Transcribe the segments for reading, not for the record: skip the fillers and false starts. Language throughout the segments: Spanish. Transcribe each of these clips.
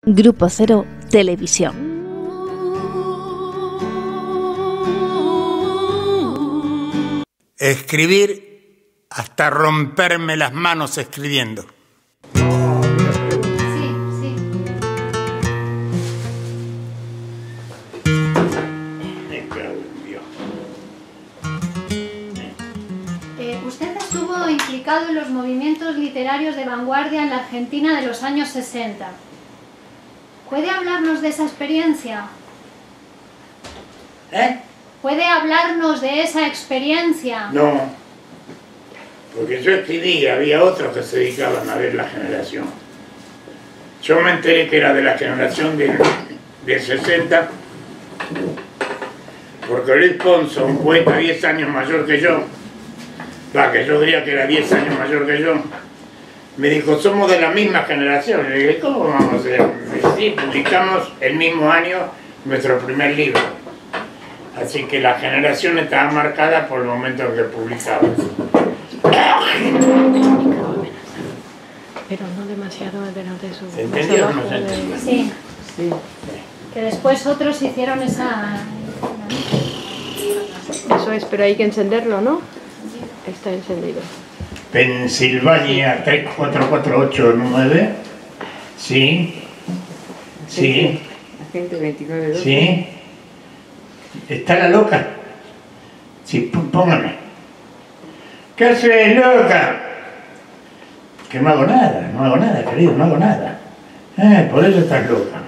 Grupo Cero Televisión. Escribir hasta romperme las manos escribiendo. Usted estuvo implicado en los movimientos literarios de vanguardia en la Argentina de los años 60. ¿Puede hablarnos de esa experiencia? ¿Puede hablarnos de esa experiencia? No, porque yo escribí, había otros que se dedicaban a ver la generación. Yo me enteré que era de la generación del 60, porque Luis Ponzo, un poeta 10 años mayor que yo diría que era 10 años mayor que yo, me dijo, somos de la misma generación. Le dije, ¿cómo vamos a ser? Sí, publicamos el mismo año nuestro primer libro. Así que la generación estaba marcada por el momento en que publicamos. Pero no demasiado delante de su... ¿Se entendió o no se entendió? Sí. Que después otros hicieron esa... Eso es, pero hay que encenderlo, ¿no? Está encendido. Pensilvania 34489. Sí. Sí. Agente 2912. Sí. ¿Está la loca? Sí, póngame. ¿Qué haces, loca? Que no hago nada, querido, no hago nada. Por eso estás loca.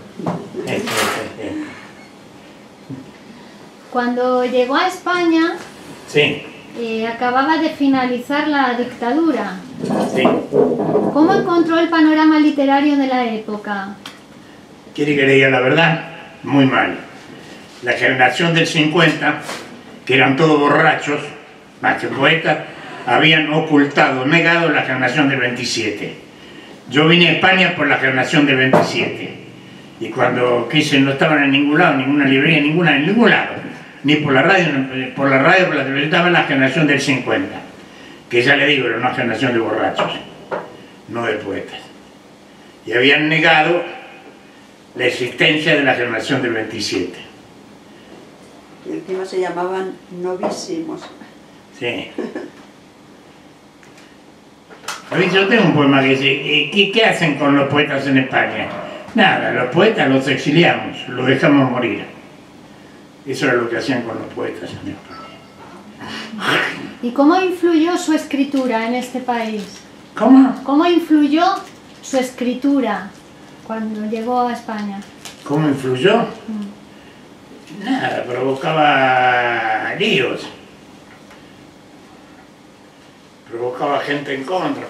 Cuando llegó a España, Sí. Acababa de finalizar la dictadura. Sí. ¿Cómo encontró el panorama literario de la época? ¿Quiere que le diga la verdad? Muy mal. La generación del 50, que eran todos borrachos, más que poetas, habían ocultado, negado la generación del 27. Yo vine a España por la generación del 27. Y cuando quise, no estaban en ningún lado, ninguna librería, en ningún lado. Ni por la radio, por la televisión, estaba la generación del 50. Que ya le digo, era una generación de borrachos, no de poetas. Y habían negado la existencia de la generación del 27. Y encima se llamaban novísimos. Sí. Yo tengo un poema que dice, ¿qué hacen con los poetas en España? Nada, los poetas los exiliamos, los dejamos morir. Eso era lo que hacían con los poetas en España. ¿Y cómo influyó su escritura en este país? ¿Cómo? ¿Cómo influyó su escritura cuando llegó a España? ¿Cómo influyó? Nada, provocaba líos. Provocaba gente en contra.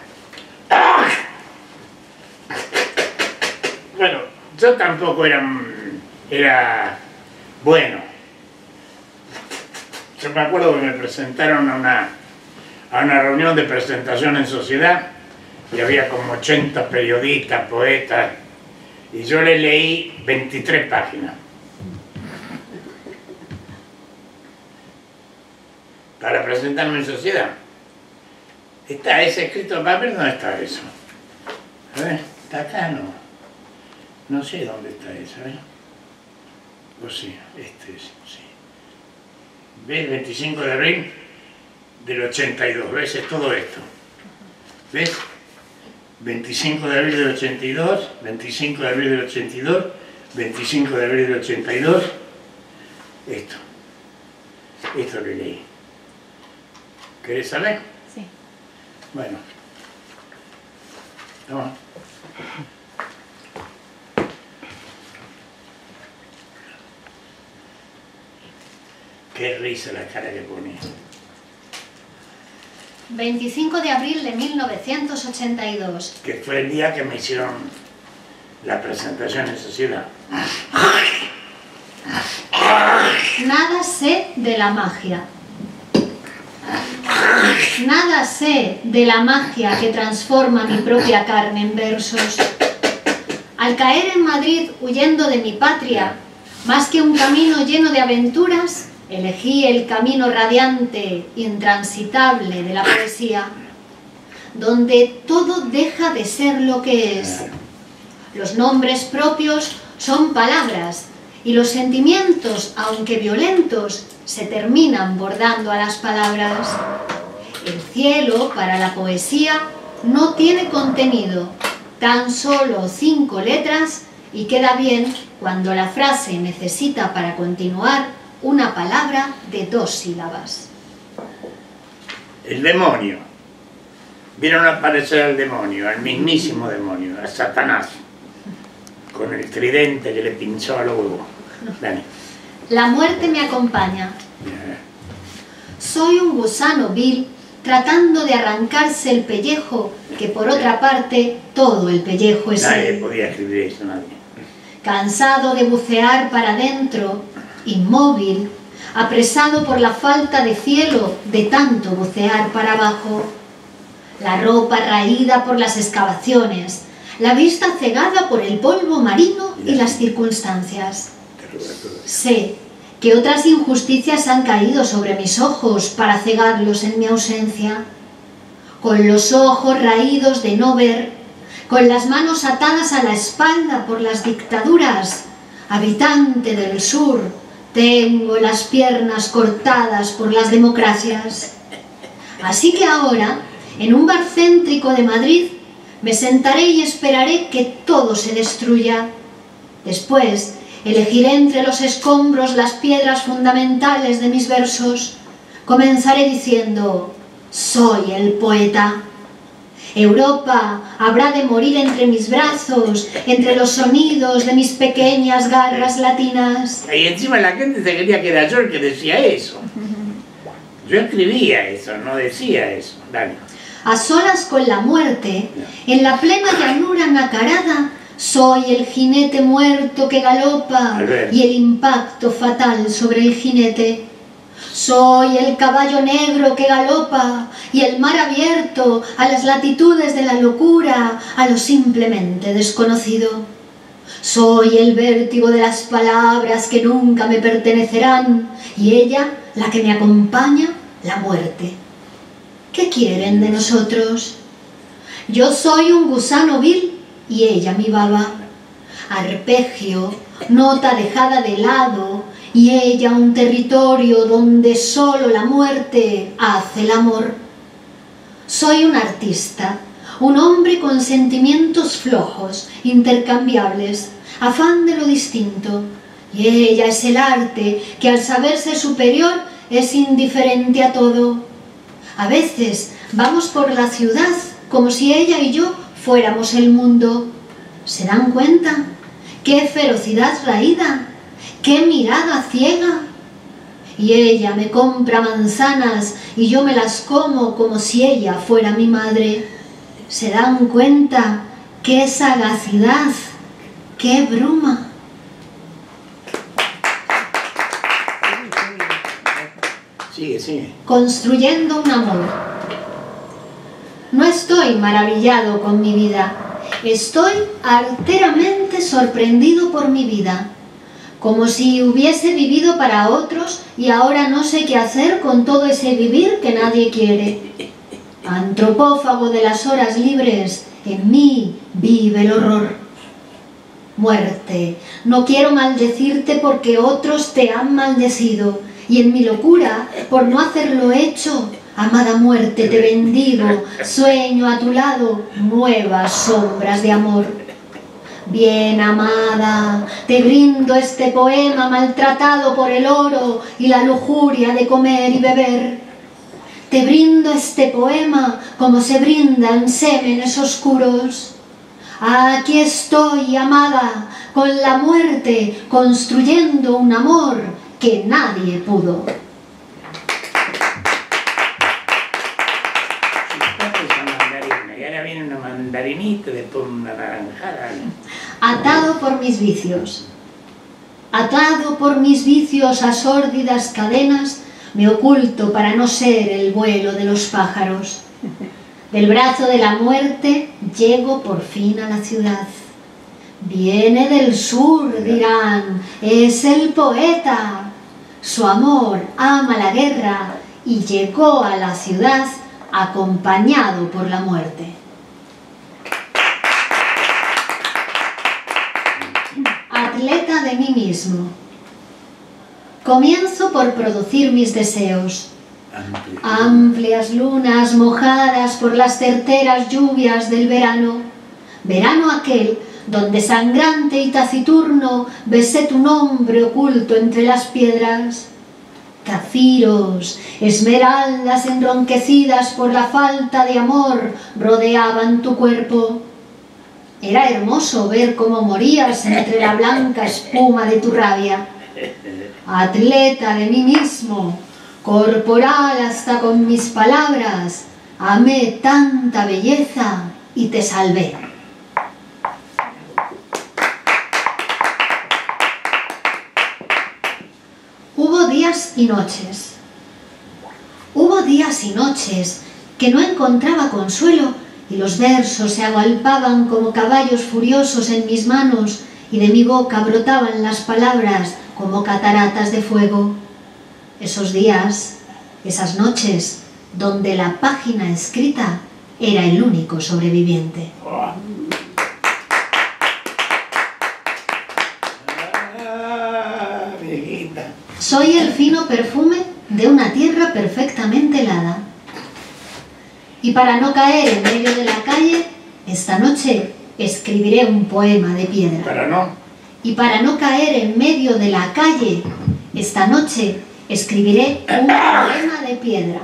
Bueno, yo tampoco era bueno. Yo me acuerdo que me presentaron a una reunión de presentación en sociedad y había como 80 periodistas, poetas, y yo le leí 23 páginas. Para presentarme en sociedad. Está ese escrito en papel, ¿dónde está eso? A ver, está acá, no. No sé dónde está eso, ¿eh? O sí, este es, sí. ¿Ves? 25 de abril del 82, ¿ves? Es todo esto. ¿Ves? 25 de abril del 82, 25 de abril del 82, 25 de abril del 82, esto. Esto que leí. ¿Querés saber? Sí. Bueno. Toma. Qué risa la cara que ponía. 25 de abril de 1982. Que fue el día que me hicieron la presentación en sociedad. Nada sé de la magia. Nada sé de la magia que transforma mi propia carne en versos. Al caer en Madrid huyendo de mi patria, más que un camino lleno de aventuras, elegí el camino radiante, intransitable de la poesía, donde todo deja de ser lo que es. Los nombres propios son palabras y los sentimientos, aunque violentos, se terminan bordando a las palabras. El cielo, para la poesía, no tiene contenido, tan solo 5 letras, y queda bien cuando la frase necesita para continuar una palabra de 2 sílabas. El demonio. Vieron aparecer al demonio, al mismísimo demonio, a Satanás, con el tridente que le pinchó a los huevos. Dale. La muerte me acompaña. Soy un gusano vil tratando de arrancarse el pellejo, que por otra parte todo el pellejo es Nadie él. podía escribir eso, nadie. Cansado de bucear para adentro, inmóvil, apresado por la falta de cielo de tanto bucear para abajo. La ropa raída por las excavaciones, la vista cegada por el polvo marino y las circunstancias. Sé que otras injusticias han caído sobre mis ojos para cegarlos en mi ausencia. Con los ojos raídos de no ver, con las manos atadas a la espalda por las dictaduras, habitante del sur, tengo las piernas cortadas por las democracias. Así que ahora, en un bar céntrico de Madrid, me sentaré y esperaré que todo se destruya. Después, elegiré entre los escombros las piedras fundamentales de mis versos. Comenzaré diciendo: soy el poeta. Europa habrá de morir entre mis brazos, entre los sonidos de mis pequeñas garras latinas. Y encima la gente se creía que era yo el que decía eso. Yo escribía eso, no decía eso. Dale. A solas con la muerte, en la plena llanura nacarada, soy el jinete muerto que galopa y el impacto fatal sobre el jinete. Soy el caballo negro que galopa y el mar abierto a las latitudes de la locura, a lo simplemente desconocido. Soy el vértigo de las palabras que nunca me pertenecerán y ella, la que me acompaña, la muerte. ¿Qué quieren de nosotros? Yo soy un gusano vil y ella mi baba. Arpegio, nota dejada de lado, y ella un territorio donde solo la muerte hace el amor. Soy un artista, un hombre con sentimientos flojos, intercambiables, afán de lo distinto, y ella es el arte que al saberse superior es indiferente a todo. A veces vamos por la ciudad como si ella y yo fuéramos el mundo. ¿Se dan cuenta? ¡Qué ferocidad raída! ¡Qué mirada ciega! Y ella me compra manzanas y yo me las como si ella fuera mi madre. ¿Se dan cuenta? ¡Qué sagacidad! ¡Qué bruma! Sigue, sigue. Construyendo un amor. No estoy maravillado con mi vida. Estoy arteramente sorprendido por mi vida. Como si hubiese vivido para otros y ahora no sé qué hacer con todo ese vivir que nadie quiere. Antropófago de las horas libres, en mí vive el horror. Muerte, no quiero maldecirte porque otros te han maldecido, y en mi locura, por no hacerlo hecho, amada muerte, te bendigo, sueño a tu lado nuevas sombras de amor. Bien, amada, te brindo este poema maltratado por el oro y la lujuria de comer y beber. Te brindo este poema como se brindan sémenes oscuros. Aquí estoy, amada, con la muerte, construyendo un amor que nadie pudo. Y ahora viene una mandarinita, después una naranjada. Atado por mis vicios. Atado por mis vicios a sórdidas cadenas, me oculto para no ser el vuelo de los pájaros. Del brazo de la muerte llego por fin a la ciudad. Viene del sur, dirán, es el poeta. Su amor ama la guerra y llegó a la ciudad acompañado por la muerte. atleta de mí mismo. Comienzo por producir mis deseos. Amplias lunas mojadas por las certeras lluvias del verano. Verano aquel donde sangrante y taciturno besé tu nombre oculto entre las piedras. Zafiros, esmeraldas enronquecidas por la falta de amor rodeaban tu cuerpo. Era hermoso ver cómo morías entre la blanca espuma de tu rabia. Atleta de mí mismo, corporal hasta con mis palabras, amé tanta belleza y te salvé. Hubo días y noches. Hubo días y noches que no encontraba consuelo y los versos se agolpaban como caballos furiosos en mis manos y de mi boca brotaban las palabras como cataratas de fuego. Esos días, esas noches, donde la página escrita era el único sobreviviente. Soy el fino perfume de una tierra perfectamente helada. Y para no caer en medio de la calle, esta noche escribiré un poema de piedra. Y para no caer en medio de la calle, esta noche escribiré un poema de piedra.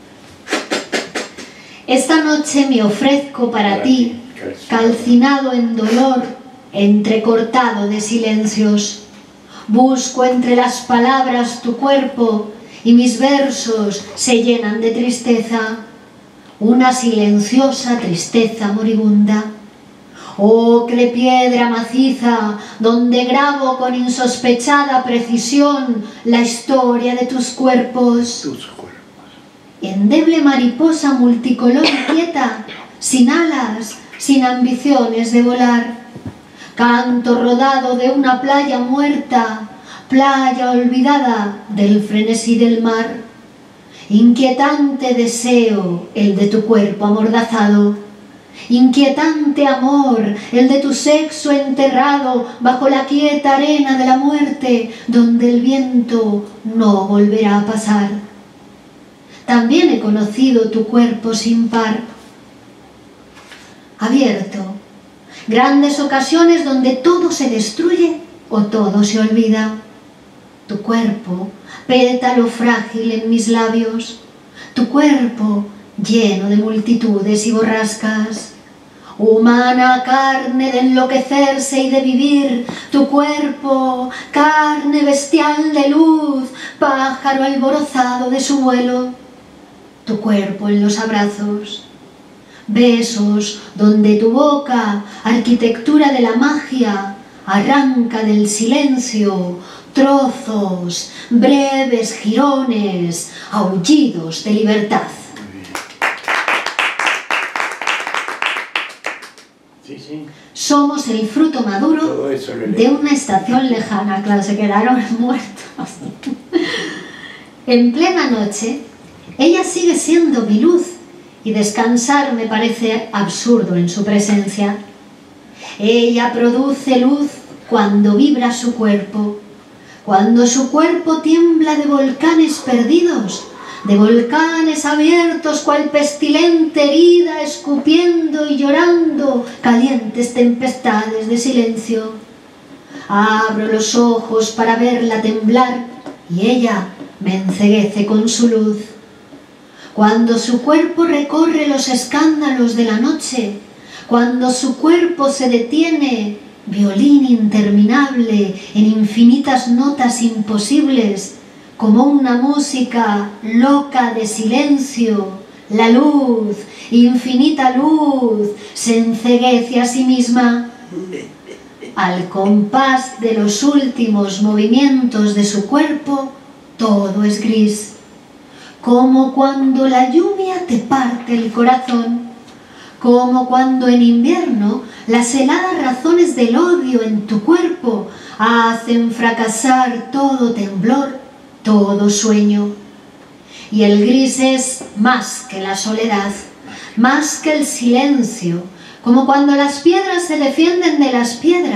Esta noche me ofrezco para ti, calcinado en dolor, entrecortado de silencios. Busco entre las palabras tu cuerpo y mis versos se llenan de tristeza, una silenciosa tristeza moribunda. Ocre piedra maciza, donde grabo con insospechada precisión la historia de tus cuerpos. Endeble mariposa multicolor y quieta, sin alas, sin ambiciones de volar. Canto rodado de una playa muerta, playa olvidada del frenesí del mar. Inquietante deseo el de tu cuerpo amordazado. Inquietante amor el de tu sexo enterrado bajo la quieta arena de la muerte, donde el viento no volverá a pasar. También he conocido tu cuerpo sin par, abierto, grandes ocasiones donde todo se destruye o todo se olvida. Tu cuerpo, pétalo frágil en mis labios, tu cuerpo lleno de multitudes y borrascas. Humana carne de enloquecerse y de vivir, tu cuerpo, carne bestial de luz, pájaro alborozado de su vuelo. Tu cuerpo en los abrazos, besos donde tu boca, arquitectura de la magia, arranca del silencio trozos, breves jirones, aullidos de libertad. Somos el fruto maduro de una estación lejana. Claro, se quedaron muertos. En plena noche, ella sigue siendo mi luz y descansar me parece absurdo en su presencia. Ella produce luz cuando vibra su cuerpo, cuando su cuerpo tiembla de volcanes perdidos, de volcanes abiertos cual pestilente herida, escupiendo y llorando calientes tempestades de silencio. Abro los ojos para verla temblar y ella me enceguece con su luz. Cuando su cuerpo recorre los escándalos de la noche, cuando su cuerpo se detiene, violín interminable en infinitas notas imposibles, como una música loca de silencio, la luz, infinita luz, se enceguece a sí misma. Al compás de los últimos movimientos de su cuerpo, todo es gris, como cuando la lluvia te parte el corazón, como cuando en invierno las heladas razones del odio en tu cuerpo hacen fracasar todo temblor, todo sueño. Y el gris es más que la soledad, más que el silencio, como cuando las piedras se defienden de las piedras,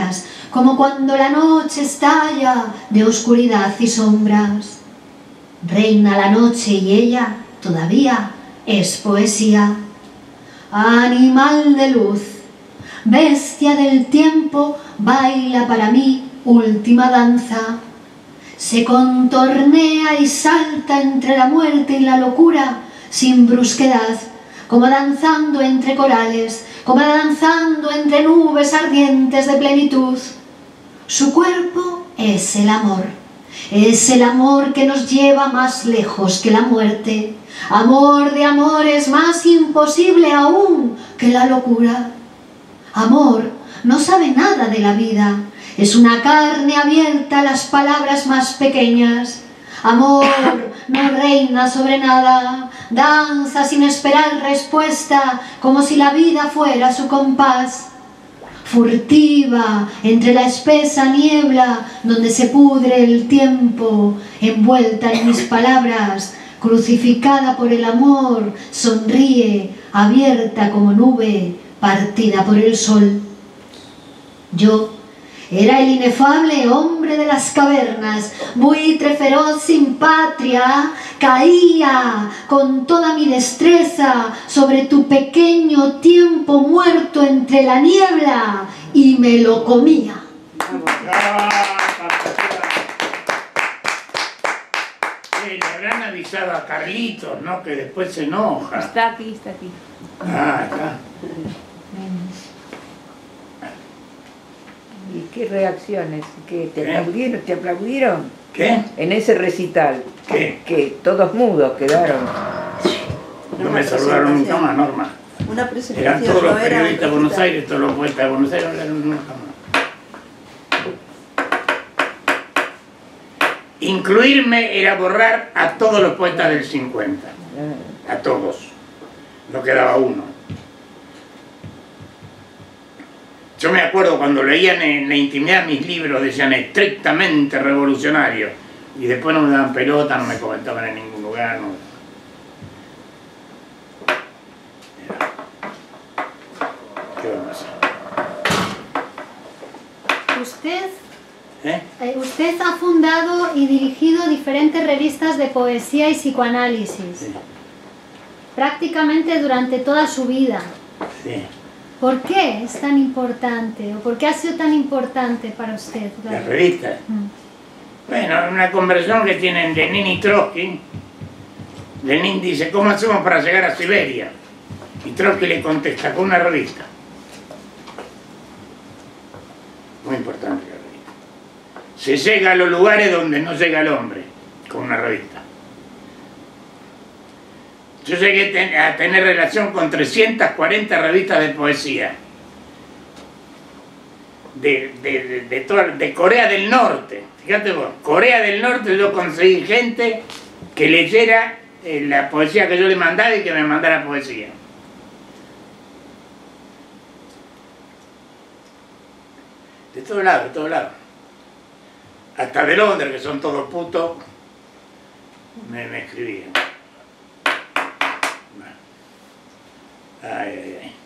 como cuando la noche estalla de oscuridad y sombras. Reina la noche y ella todavía es poesía. Animal de luz, bestia del tiempo, baila para mí última danza. Se contornea y salta entre la muerte y la locura sin brusquedad, como danzando entre corales, como danzando entre nubes ardientes de plenitud. Su cuerpo es el amor que nos lleva más lejos que la muerte. Amor de amores más imposible aún que la locura. Amor no sabe nada de la vida, es una carne abierta a las palabras más pequeñas. Amor no reina sobre nada, danza sin esperar respuesta, como si la vida fuera su compás. Furtiva entre la espesa niebla donde se pudre el tiempo, envuelta en mis palabras, crucificada por el amor, sonríe, abierta como nube, partida por el sol. Yo era el inefable hombre de las cavernas, buitre feroz sin patria, caía con toda mi destreza sobre tu pequeño tiempo muerto entre la niebla y me lo comía. Le habrán avisado a Carlitos, ¿no? Que después se enoja. Está aquí, está aquí. Ah, está. ¿Y qué reacciones? ¿Qué, te aplaudieron? ¿Te aplaudieron? ¿Qué? En ese recital. ¿Qué? Que todos mudos quedaron. No me saludaron nunca más, Norma. Una presentación. Eran todos los no era periodistas de un Buenos recital. Aires, todos los poetas de Buenos Aires, hablaron nunca más. Incluirme era borrar a todos los poetas del 50. A todos. No quedaba uno. Yo me acuerdo cuando leían en la intimidad mis libros, decían estrictamente revolucionarios. Y después no me daban pelota, no me comentaban en ningún lugar. No. ¿Qué vamos a hacer? Usted ha fundado y dirigido diferentes revistas de poesía y psicoanálisis. Sí. Prácticamente durante toda su vida. Sí. ¿Por qué es tan importante? ¿O por qué ha sido tan importante para usted? Las revistas. Bueno, una conversación que tienen Lenin y Trotsky. Lenin dice, ¿cómo hacemos para llegar a Siberia? Y Trotsky le contesta, con una revista. Muy importante la revista. Se llega a los lugares donde no llega el hombre, con una revista. Yo llegué a tener relación con 340 revistas de poesía. De Corea del Norte. Fíjate vos, Corea del Norte yo conseguí gente que leyera la poesía que yo le mandaba y que me mandara poesía. De todos lados, de todos lados. Hasta de Londres, que son todos putos, me escribían. Ay, ay, ay.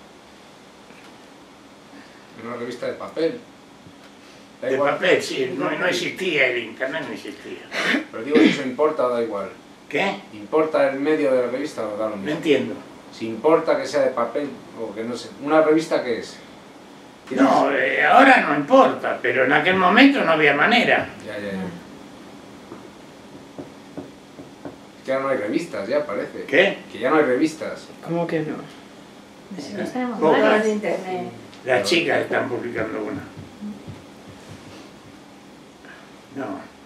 Una revista de papel. Da De igual. papel, sí, no existía el internet, no existía. Pero digo, si eso importa o da igual. ¿Qué? ¿Importa el medio de la revista o da lo No mismo? entiendo. Si importa que sea de papel o que no sé. ¿Una revista qué es? No, ahora no importa, pero en aquel momento no había manera. Ya. Es que ya no hay revistas, ya parece. ¿Qué? Que ya no hay revistas. ¿Cómo que no? Nosotros tenemos Pocas. varias. de internet. Las chicas están publicando una. No,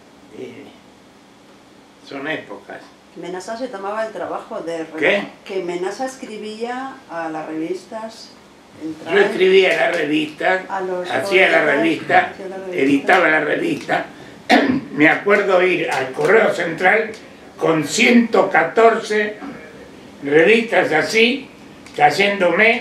son épocas. Menasa se tomaba el trabajo de... ¿Qué? Que Menasa escribía a las revistas. Yo escribía la revista, A los hacía la poetas, revista, hacía la revista. editaba la revista. Me acuerdo ir al Correo Central con 114 revistas así, cayéndome.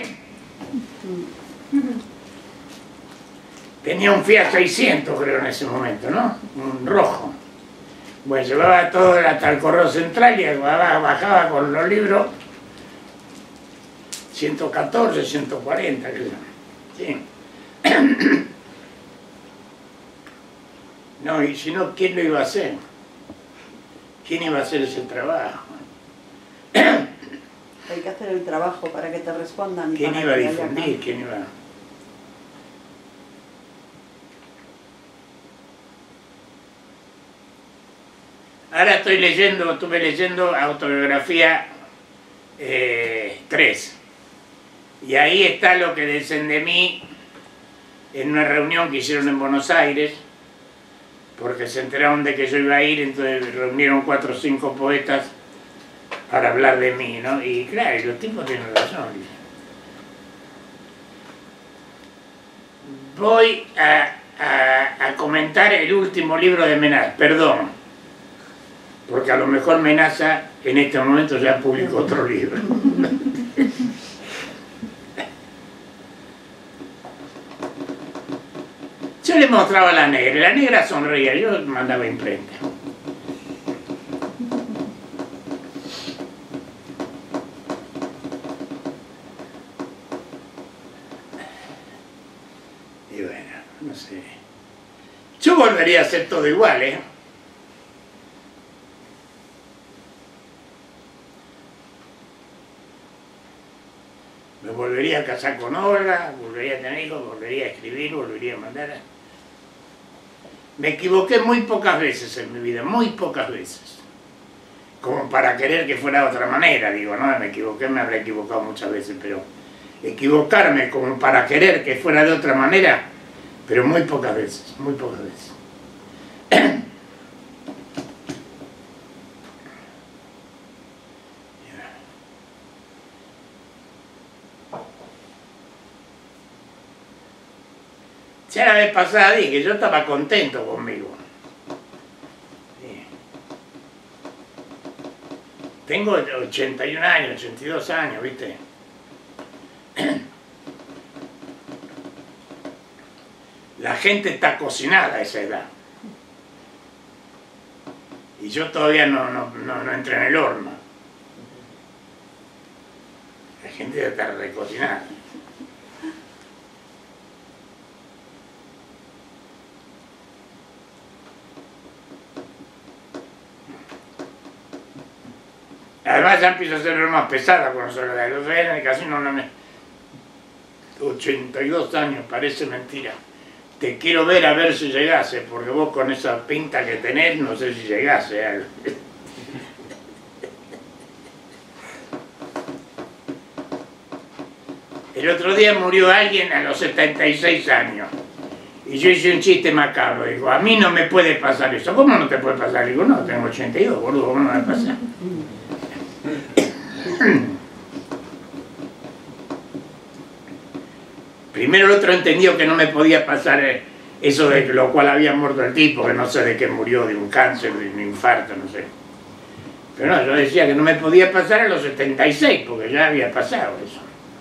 Tenía un Fiat 600 creo en ese momento, ¿no? Un rojo. Bueno, llevaba todo hasta el Correo Central y bajaba con los libros 114, 140, creo. Sí. No, y si no, ¿quién lo iba a hacer? ¿Quién iba a hacer ese trabajo? Hay que hacer el trabajo para que te respondan. Y ¿Quién para iba a que haya difundir? cambio. ¿Quién iba a...? Ahora estuve leyendo Autobiografía 3. Y ahí está lo que dicen de mí en una reunión que hicieron en Buenos Aires, porque se enteraron de que yo iba a ir, entonces reunieron 4 o 5 poetas para hablar de mí, ¿no? Y claro, los tipos tienen razón. Voy a comentar el último libro de Menaza, perdón, porque a lo mejor Menaza en este momento ya publicó otro libro. Yo le mostraba a la negra sonreía, yo mandaba imprenta. Y bueno, no sé. Yo volvería a hacer todo igual, ¿eh? Me volvería a casar con Olga, volvería a tener hijos, volvería a escribir, volvería a mandar. Me equivoqué muy pocas veces en mi vida, muy pocas veces. Como para querer que fuera de otra manera, digo, no, me equivoqué, me habré equivocado muchas veces, pero equivocarme como para querer que fuera de otra manera, pero muy pocas veces, muy pocas veces. Ya la vez pasada dije, yo estaba contento conmigo. Sí. Tengo 81 años, 82 años, ¿viste? La gente está cocinada a esa edad. Y yo todavía no entré en el horno. La gente ya está recocinada. Además ya empiezo a ser más pesada con los horarios. Los en el casino no me... 82 años, parece mentira. Te quiero ver a ver si llegase, porque vos con esa pinta que tenés, no sé si llegase. El otro día murió alguien a los 76 años. Y yo hice un chiste macabro. Digo, a mí no me puede pasar eso. ¿Cómo no te puede pasar? Digo, no, tengo 82, boludo, ¿cómo no me va a pasar? Primero el otro entendió que no me podía pasar eso de lo cual había muerto el tipo, que no sé de qué murió, de un cáncer, de un infarto, no sé. Pero no, yo decía que no me podía pasar a los 76, porque ya había pasado eso.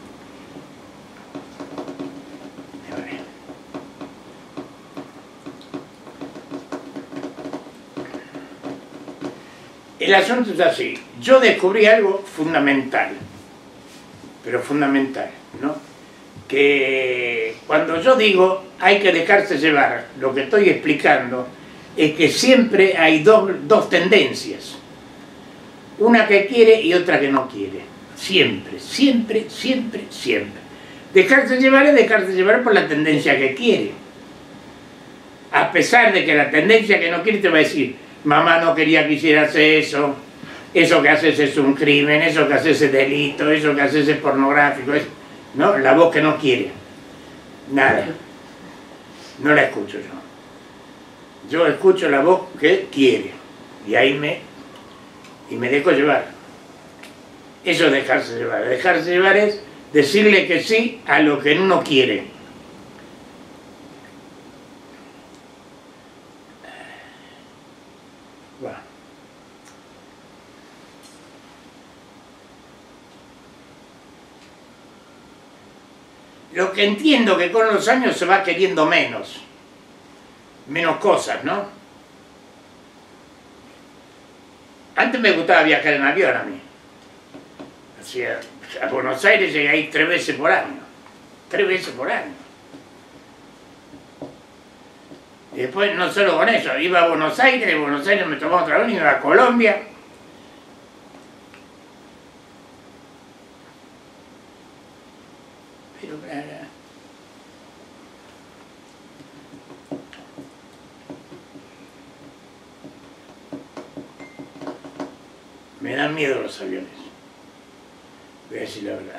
El asunto es así, yo descubrí algo fundamental, pero fundamental, ¿no? Que cuando yo digo hay que dejarse llevar, lo que estoy explicando es que siempre hay dos tendencias, una que quiere y otra que no quiere, siempre, siempre, siempre, siempre. Dejarse llevar es dejarse llevar por la tendencia que quiere, a pesar de que la tendencia que no quiere te va a decir: mamá no quería que hicieras eso, eso que haces es un crimen, eso que haces es delito, eso que haces es pornográfico, ¿no? La voz que no quiere, nada, no la escucho yo. Yo escucho la voz que quiere, y ahí me dejo llevar. Eso es dejarse llevar. Dejarse llevar es decirle que sí a lo que uno quiere. Bueno. Lo que entiendo que con los años se va queriendo menos cosas, ¿no? Antes me gustaba viajar en avión a mí. A Buenos Aires llegué ahí 3 veces por año. 3 veces por año. Y después, no solo con eso, iba a Buenos Aires, de Buenos Aires me tomaba otra vez, iba a Colombia. Pero me dan miedo los aviones. Voy a decir la verdad.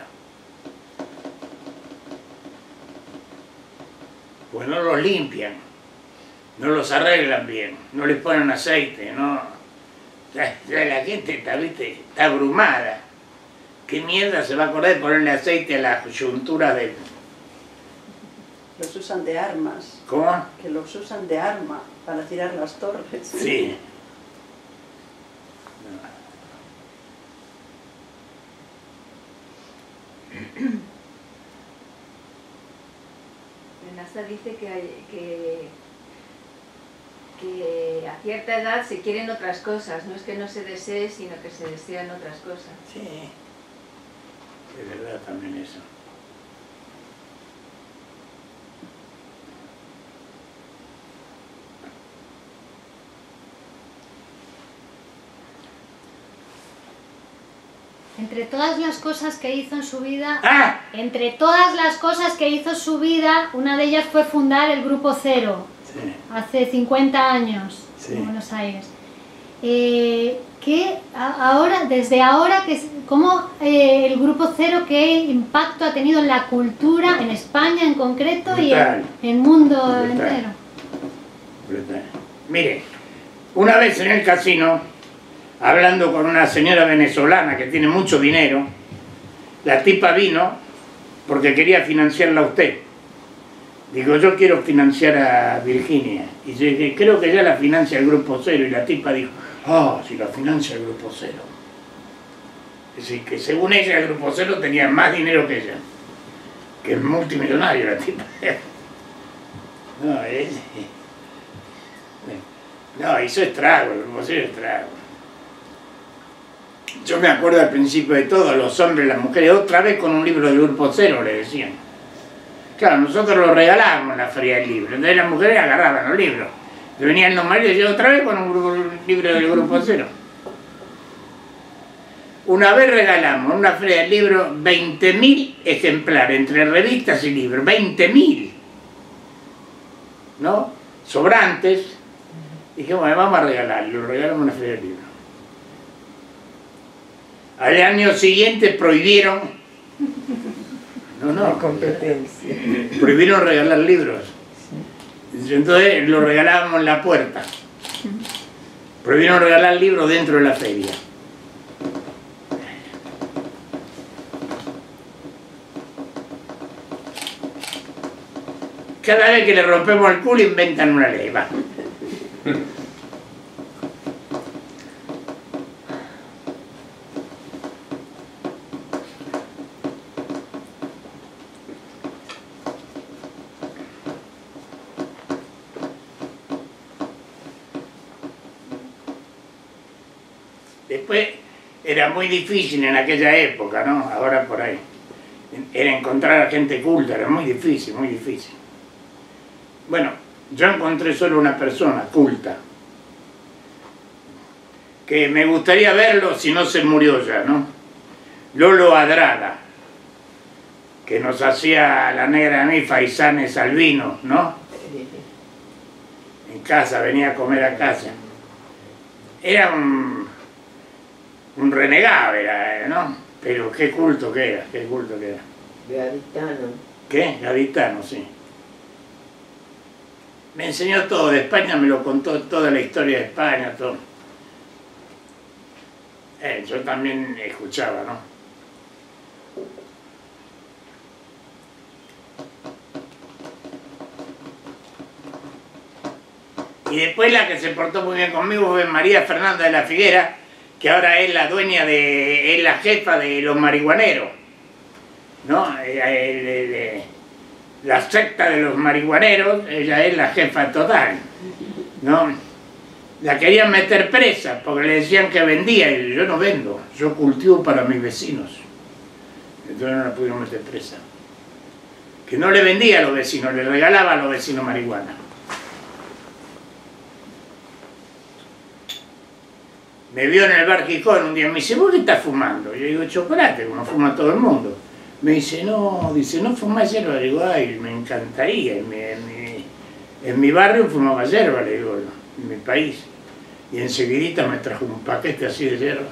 Pues no los limpian, no los arreglan bien, no les ponen aceite, no. Ya la gente está, ¿viste? Está abrumada. ¿Qué mierda se va a acordar de ponerle aceite a las coyunturas de...? Los usan de armas. ¿Cómo? Que los usan de arma para tirar las torres. Sí. NASA dice que a cierta edad se quieren otras cosas, no es que no se desee, sino que se desean otras cosas. Sí, es verdad también eso. Entre todas las cosas que hizo en su vida, ¡Ah! entre todas las cosas que hizo en su vida, una de ellas fue fundar el Grupo Cero, Sí. hace 50 años, Sí. en Buenos Aires. Desde ahora, ¿cómo el Grupo Cero, qué impacto ha tenido en la cultura, en España en concreto Brutal. y en el mundo Brutal. entero? Brutal. Mire, una vez en el casino, hablando con una señora venezolana que tiene mucho dinero, la tipa vino porque quería financiarla a usted. Digo, yo quiero financiar a Virginia. Y yo dije, creo que ya la financia el Grupo Cero. Y la tipa dijo, si la financia el Grupo Cero. Es decir, que según ella el Grupo Cero tenía más dinero que ella. Que es multimillonario la tipa. No, hizo estrago, el Grupo Cero estrago. Yo me acuerdo al principio de todo, los hombres, las mujeres, otra vez con un libro del Grupo Cero, le decían. Claro, nosotros lo regalábamos en la feria del libro, entonces las mujeres agarraban los libros. Venían los maridos y yo otra vez con un libro del Grupo Cero. Una vez regalamos en una feria del libro 20.000 ejemplares, entre revistas y libros, 20.000. ¿No? Sobrantes. Dije, bueno, vamos a regalarlo, lo regalamos en la feria del libro. Al año siguiente prohibieron, La competencia. prohibieron regalar libros. Entonces lo regalábamos en la puerta. Prohibieron regalar libros dentro de la feria. Cada vez que le rompemos el culo inventan una ley, va. Después era muy difícil en aquella época, ¿no? Ahora por ahí. Era encontrar a gente culta, era muy difícil, muy difícil. Bueno, yo encontré solo una persona culta, que me gustaría verlo si no se murió ya, ¿no? Lolo Adrada, que nos hacía la negra a mí faisanes al vino, ¿no? En casa, venía a comer a casa. Era un renegado, era, ¿no? Pero qué culto que era, qué culto que era. Gaditano. ¿Qué? Gaditano, sí. Me enseñó todo de España, me lo contó toda la historia de España, todo. Yo también escuchaba, ¿no? Y después la que se portó muy bien conmigo fue María Fernanda de la Figuera, que ahora es la dueña es la jefa de los marihuaneros, ¿no? La secta de los marihuaneros, ella es la jefa total, ¿no? La querían meter presa porque le decían que vendía, y yo no vendo, yo cultivo para mis vecinos. Entonces no la pudieron meter presa. Que no le vendía a los vecinos, le regalaba a los vecinos marihuana. me vio en el bar Gijón un día, me dice, ¿vos qué estás fumando? Yo digo, chocolate, como fuma todo el mundo. Me dice, no fumás hierba. Le digo, ay, me encantaría. En mi barrio fumaba hierba, le digo, en mi país. Y enseguidita me trajo un paquete así de hierba.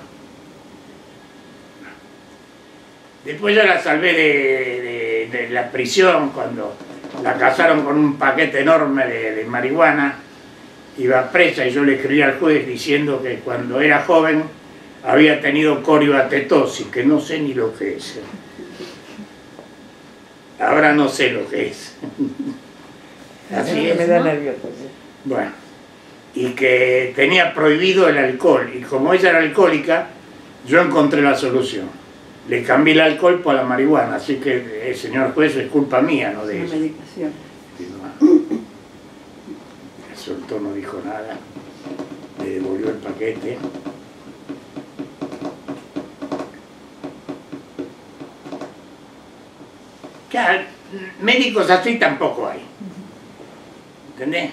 Después yo la salvé de la prisión cuando la casaron con un paquete enorme de marihuana. Iba presa y yo le escribí al juez diciendo que cuando era joven había tenido coribatetosis, que no sé ni lo que es. Ahora no sé lo que es. Así es. Me da nervioso. Bueno, y que tenía prohibido el alcohol, y como ella era alcohólica, yo encontré la solución. Le cambié el alcohol por la marihuana, así que, señor juez, es culpa mía, no de ella. Medicación. Soltó, no dijo nada, le devolvió el paquete. Claro, médicos así tampoco hay. ¿Entendés?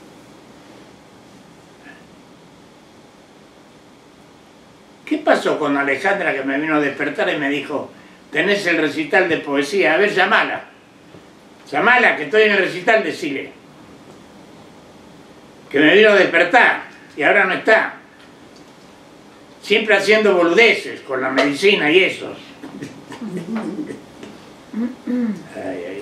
¿Qué pasó con Alejandra que me vino a despertar y me dijo, tenés el recital de poesía? A ver, llamala. Llamala, que estoy en el recital, decile. Que me vino a despertar y ahora no está. Siempre haciendo boludeces con la medicina y eso. Ay.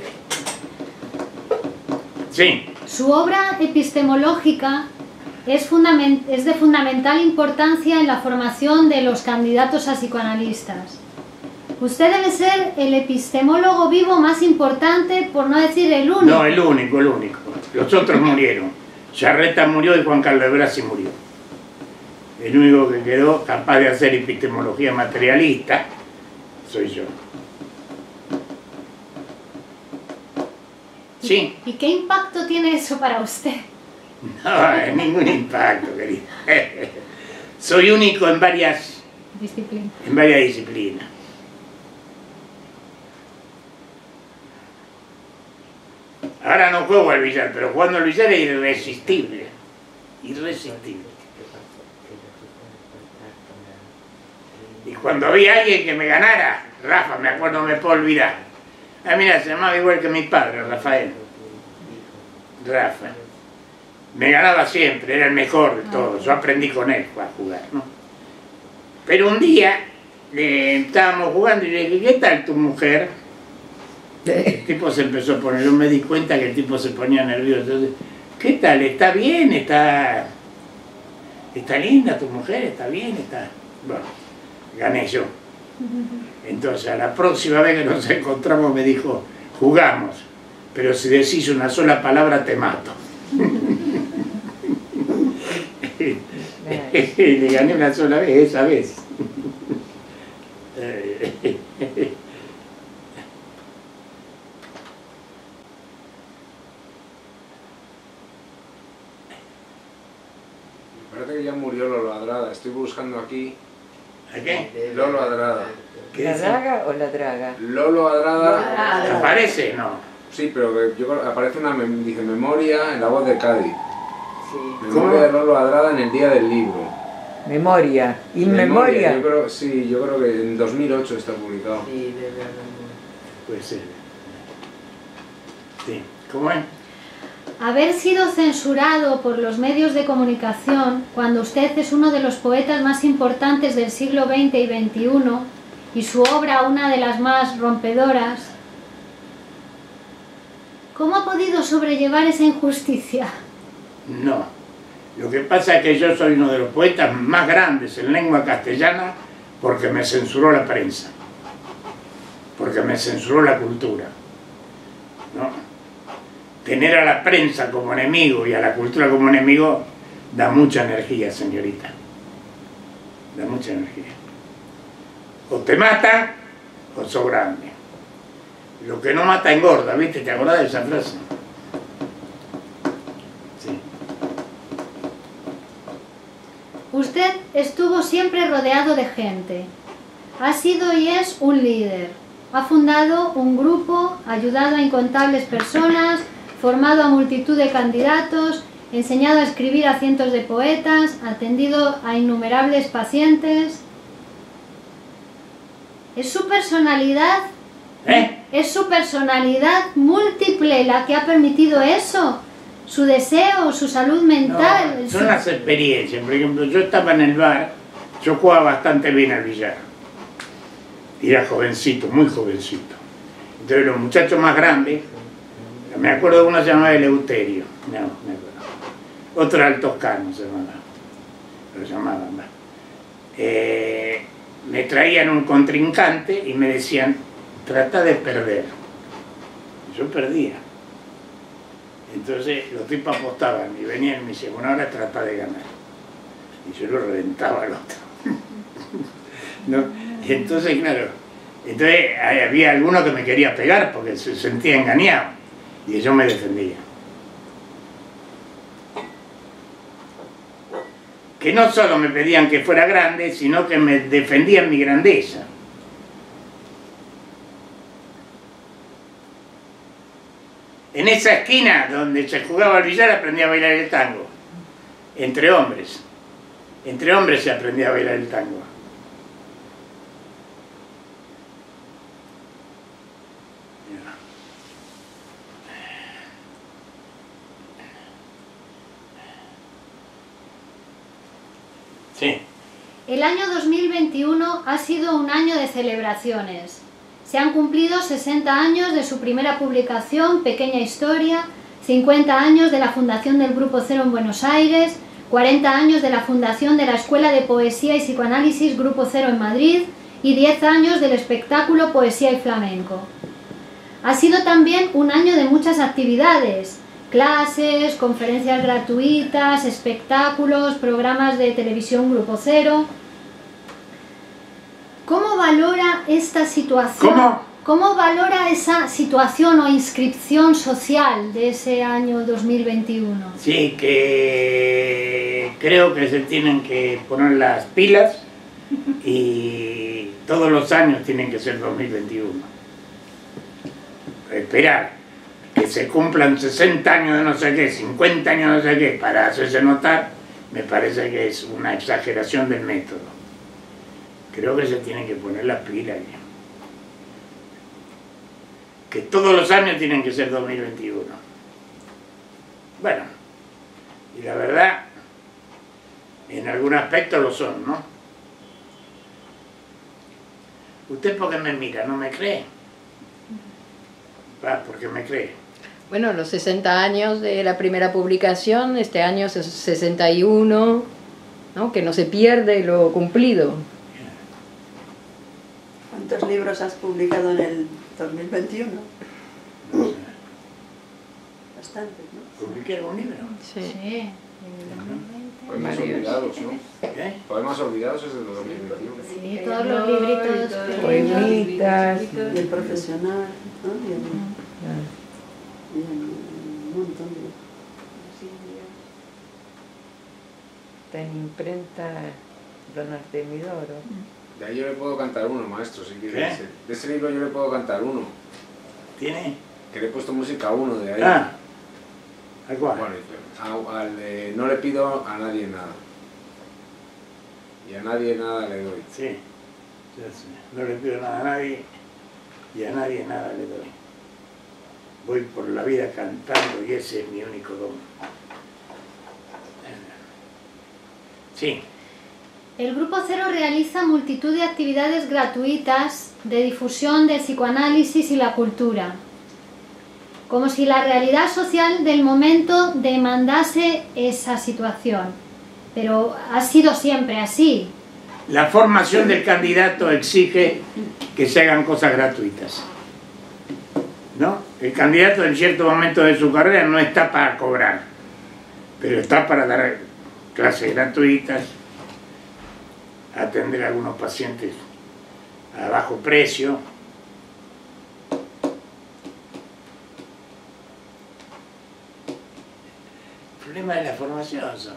Sí. Su obra epistemológica es de fundamental importancia en la formación de los candidatos a psicoanalistas. Usted debe ser el epistemólogo vivo más importante, por no decir el único. No, el único. Los otros murieron. Charreta murió y Juan Carlos de Brasi murió. El único que quedó capaz de hacer epistemología materialista soy yo. Sí. ¿Y qué impacto tiene eso para usted? No, ningún impacto, querido. Soy único en varias disciplinas. Ahora no juego al billar, pero jugando al billar es irresistible. Y cuando había alguien que me ganara, Rafa, me acuerdo, no me puedo olvidar. Ah, mira, se llamaba igual que mi padre, Rafael. Rafa. Me ganaba siempre, era el mejor de todos. Yo aprendí con él a jugar, ¿no? Pero un día estábamos jugando y le dije, ¿qué tal tu mujer? El tipo se empezó a poner, yo me di cuenta que el tipo se ponía nervioso. Entonces, ¿qué tal? ¿Está bien? ¿Está linda tu mujer? ¿Está bien? Bueno, gané yo. Entonces, a la próxima vez que nos encontramos me dijo, jugamos, pero si decís una sola palabra te mato. Le gané una sola vez, esa vez. Parece que ya murió Lolo Adrada, estoy buscando aquí. ¿A qué? Lolo Adrada. ¿La draga o la draga? Lolo Adrada. ¿Aparece? No. Sí, pero yo creo que aparece dice memoria en La Voz de Cádiz. Sí. Memoria de Lolo Adrada en el día del libro. Memoria. ¿Inmemoria? Yo creo que en 2008 está publicado. Sí, de verdad. Puede ser. Sí. ¿Cómo es? Haber sido censurado por los medios de comunicación cuando usted es uno de los poetas más importantes del siglo XX y XXI y su obra una de las más rompedoras, ¿cómo ha podido sobrellevar esa injusticia? No. Lo que pasa es que yo soy uno de los poetas más grandes en lengua castellana porque me censuró la prensa, porque me censuró la cultura, ¿no? Tener a la prensa como enemigo y a la cultura como enemigo da mucha energía, señorita. Da mucha energía. O te mata o sos grande. Lo que no mata engorda, ¿viste? ¿Te acordás de esa frase? Sí. Usted estuvo siempre rodeado de gente. Ha sido y es un líder. Ha fundado un grupo, ayudado a incontables personas, formado a multitud de candidatos enseñado a escribir a cientos de poetas, atendido a innumerables pacientes. Es su personalidad, es su personalidad múltiple la que ha permitido eso, su deseo, su salud mental. No, son las experiencias. Por ejemplo, yo estaba en el bar, yo jugaba bastante bien al billar. Y era jovencito, muy jovencito. Entonces los muchachos más grandes, me acuerdo de uno se llamaba Eleuterio, no, me acuerdo. Otro era el Toscano, se llamaba, lo llamaban. Me traían un contrincante y me decían, trata de perder. Yo perdía. Entonces los tipos apostaban y venían y me decían, bueno, ahora trata de ganar. Y yo lo reventaba al otro. ¿No? Y entonces, claro, había alguno que me quería pegar porque se sentía engañado y yo me defendía. Que no solo me pedían que fuera grande, sino que me defendían mi grandeza. En esa esquina donde se jugaba al billar aprendí a bailar el tango. Entre hombres. Entre hombres se aprendía a bailar el tango. Sí. El año 2021 ha sido un año de celebraciones. Se han cumplido 60 años de su primera publicación, Pequeña Historia, 50 años de la fundación del Grupo Cero en Buenos Aires, 40 años de la fundación de la Escuela de Poesía y Psicoanálisis Grupo Cero en Madrid y 10 años del espectáculo Poesía y Flamenco. Ha sido también un año de muchas actividades, clases, conferencias gratuitas, espectáculos, programas de televisión Grupo Cero. ¿Cómo valora esta situación? ¿Cómo valora esa situación o inscripción social de ese año 2021? Sí, que creo que se tienen que poner las pilas y todos los años tienen que ser 2021. Esperar que se cumplan 60 años de no sé qué, 50 años de no sé qué, para hacerse notar, me parece que es una exageración del método. Creo que se tienen que poner las pilas ya. Que todos los años tienen que ser 2021. Bueno, y la verdad, en algún aspecto lo son, ¿no? ¿Usted por qué me mira? ¿No me cree? ¿Por qué me cree? Bueno, los 60 años de la primera publicación, este año es 61, ¿no? Que no se pierde lo cumplido. ¿Cuántos libros has publicado en el 2021? Bastantes, ¿no? ¿Publiqué algún libro? Sí. Poemas olvidados, ¿no? ¿Qué? Poemas olvidados es del 2021. Sí, todos los libritos Poemitas. Y el profesional, ¿no? Y un montón de... Está en imprenta Don Artemidoro. De ahí yo le puedo cantar uno, maestro, si quiere. ¿Qué? De ese libro yo le puedo cantar uno. ¿Tiene? Que le he puesto música a uno de ahí. Ah, ¿a cuál? Bueno, al de no le pido a nadie nada. Y a nadie nada le doy. Sí, ya sé. No le pido nada a nadie y a nadie nada le doy. Voy por la vida cantando y ese es mi único don. Sí. El Grupo Cero realiza multitud de actividades gratuitas de difusión del psicoanálisis y la cultura, como si la realidad social del momento demandase esa situación. Pero ha sido siempre así. La formación del candidato exige que se hagan cosas gratuitas, ¿no? El candidato en cierto momento de su carrera no está para cobrar, pero está para dar clases gratuitas, atender a algunos pacientes a bajo precio. El problema de la formación son.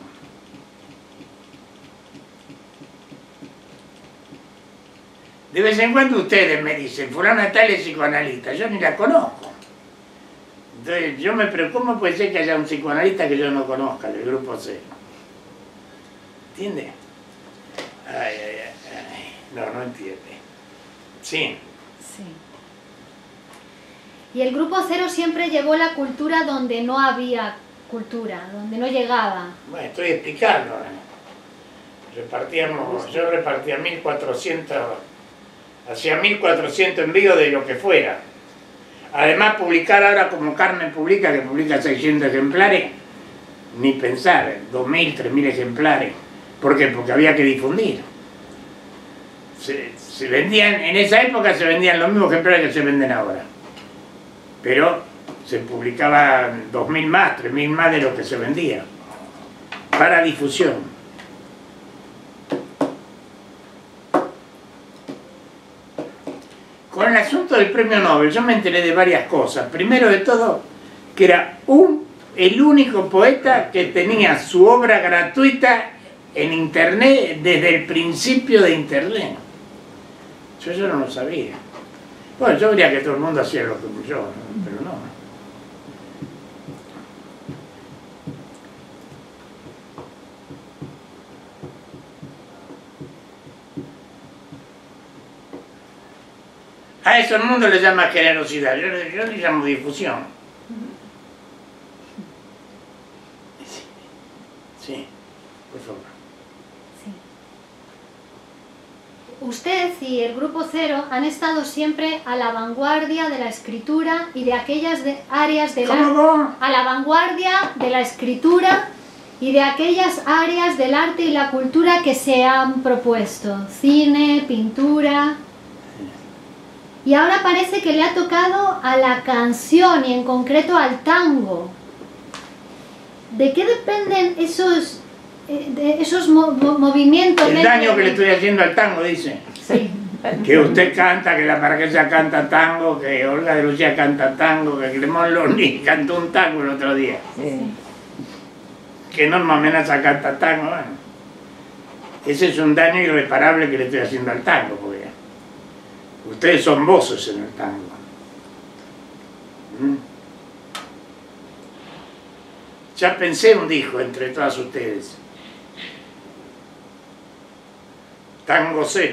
De vez en cuando ustedes me dicen, fulana tal es psicoanalista, yo ni la conozco. Entonces yo me preocupo, ¿cómo puede ser que haya un psicoanalista que yo no conozca, del grupo C? ¿Entiende? Ay. No entiende. Sí. Sí. Y el grupo cero siempre llevó la cultura donde no había cultura, donde no llegaba. Bueno, estoy explicando. Yo repartía 1400, hacía 1400 envíos de lo que fuera. Además, publicar ahora como Carmen publica, que publica 600 ejemplares, ni pensar, 2000, 3000 ejemplares. ¿Por qué? Porque había que difundir. Se vendían, en esa época se vendían los mismos ejemplares que se venden ahora. Pero se publicaban 2000 más, 3000 más de lo que se vendía. Para difusión. Con el asunto del premio Nobel yo me enteré de varias cosas. Primero de todo, que era el único poeta que tenía su obra gratuita en internet desde el principio de internet. Yo no lo sabía. Bueno, yo diría que todo el mundo hacía lo que yo, ¿no? Pero no. A eso el mundo le llama generosidad, yo le llamo difusión. Sí, por favor. Sí. Usted y el Grupo Cero han estado siempre a la vanguardia de la escritura y de aquellas áreas de ¿Cómo? a la vanguardia de la escritura y de aquellas áreas del arte y la cultura que se han propuesto. Cine, pintura. Y ahora parece que le ha tocado a la canción y en concreto al tango. ¿De qué dependen esos movimientos? El daño que le estoy haciendo al tango, dice. Sí. Que usted canta, que la Marquesa canta tango, que Olga de Lucía canta tango, que Clemón Loni cantó un tango el otro día. Sí. Que Norma Amenaza canta tango. Bueno. Ese es un daño irreparable que le estoy haciendo al tango, porque ustedes son voces en el tango. Ya pensé un disco entre todas ustedes. Tango Cero.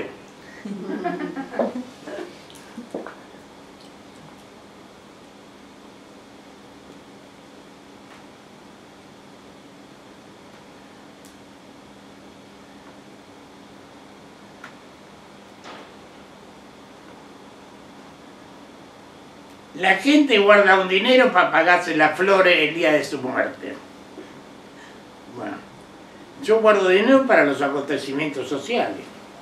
La gente guarda un dinero para pagarse las flores el día de su muerte. Bueno, yo guardo dinero para los acontecimientos sociales.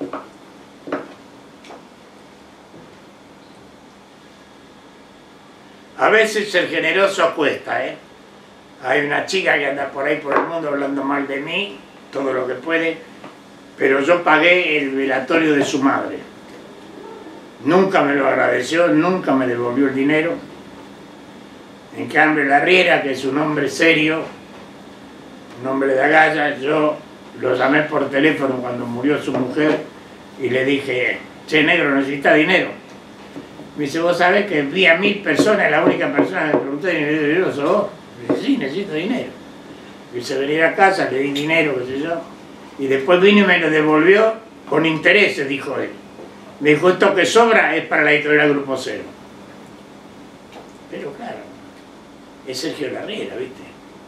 A veces ser generoso cuesta, ¿eh? Hay una chica que anda por ahí por el mundo hablando mal de mí, todo lo que puede, pero yo pagué el velatorio de su madre. Nunca me lo agradeció, nunca me devolvió el dinero. En cambio, la Riera, que es un hombre serio, un hombre de agallas, yo lo llamé por teléfono cuando murió su mujer y le dije, che, negro, necesita dinero. Me dice, vos sabés que vi a 1000 personas, la única persona que me preguntó dinero sos vos. Me dice, sí, necesito dinero. Y se venía a casa, le di dinero, qué sé yo, y después vino y me lo devolvió con intereses, dijo él. Me dijo, esto que sobra es para la editorial Grupo Cero. Pero claro, es Sergio Larriera, ¿viste?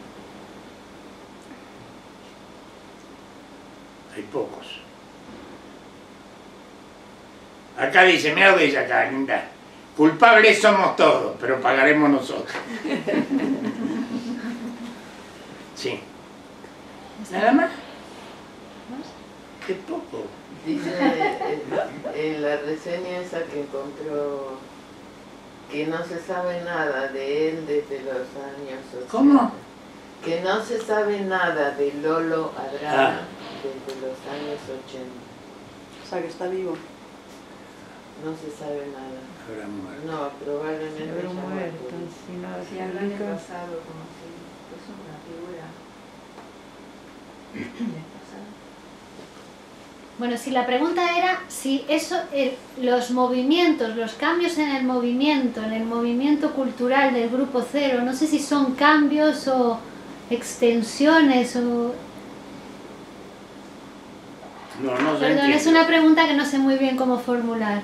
Hay pocos. Acá dice, mira lo que dice acá, linda. Culpables somos todos, pero pagaremos nosotros. Sí. ¿Nada más? Qué poco. Dice en la reseña esa que encontró que no se sabe nada de él desde los años 80. ¿Cómo? Que no se sabe nada de Lolo Adrada desde los años 80. O sea, que está vivo. No se sabe nada. Habrá muerto. No, probablemente Habrá ya muerto, si no Si hacía hablan en rico. pasado como si fuese una figura del pasado. Bueno, si la pregunta era si eso, los movimientos, los cambios en el movimiento cultural del Grupo Cero, no sé si son cambios o extensiones o... No se Perdón, entiende. es una pregunta que no sé muy bien cómo formular.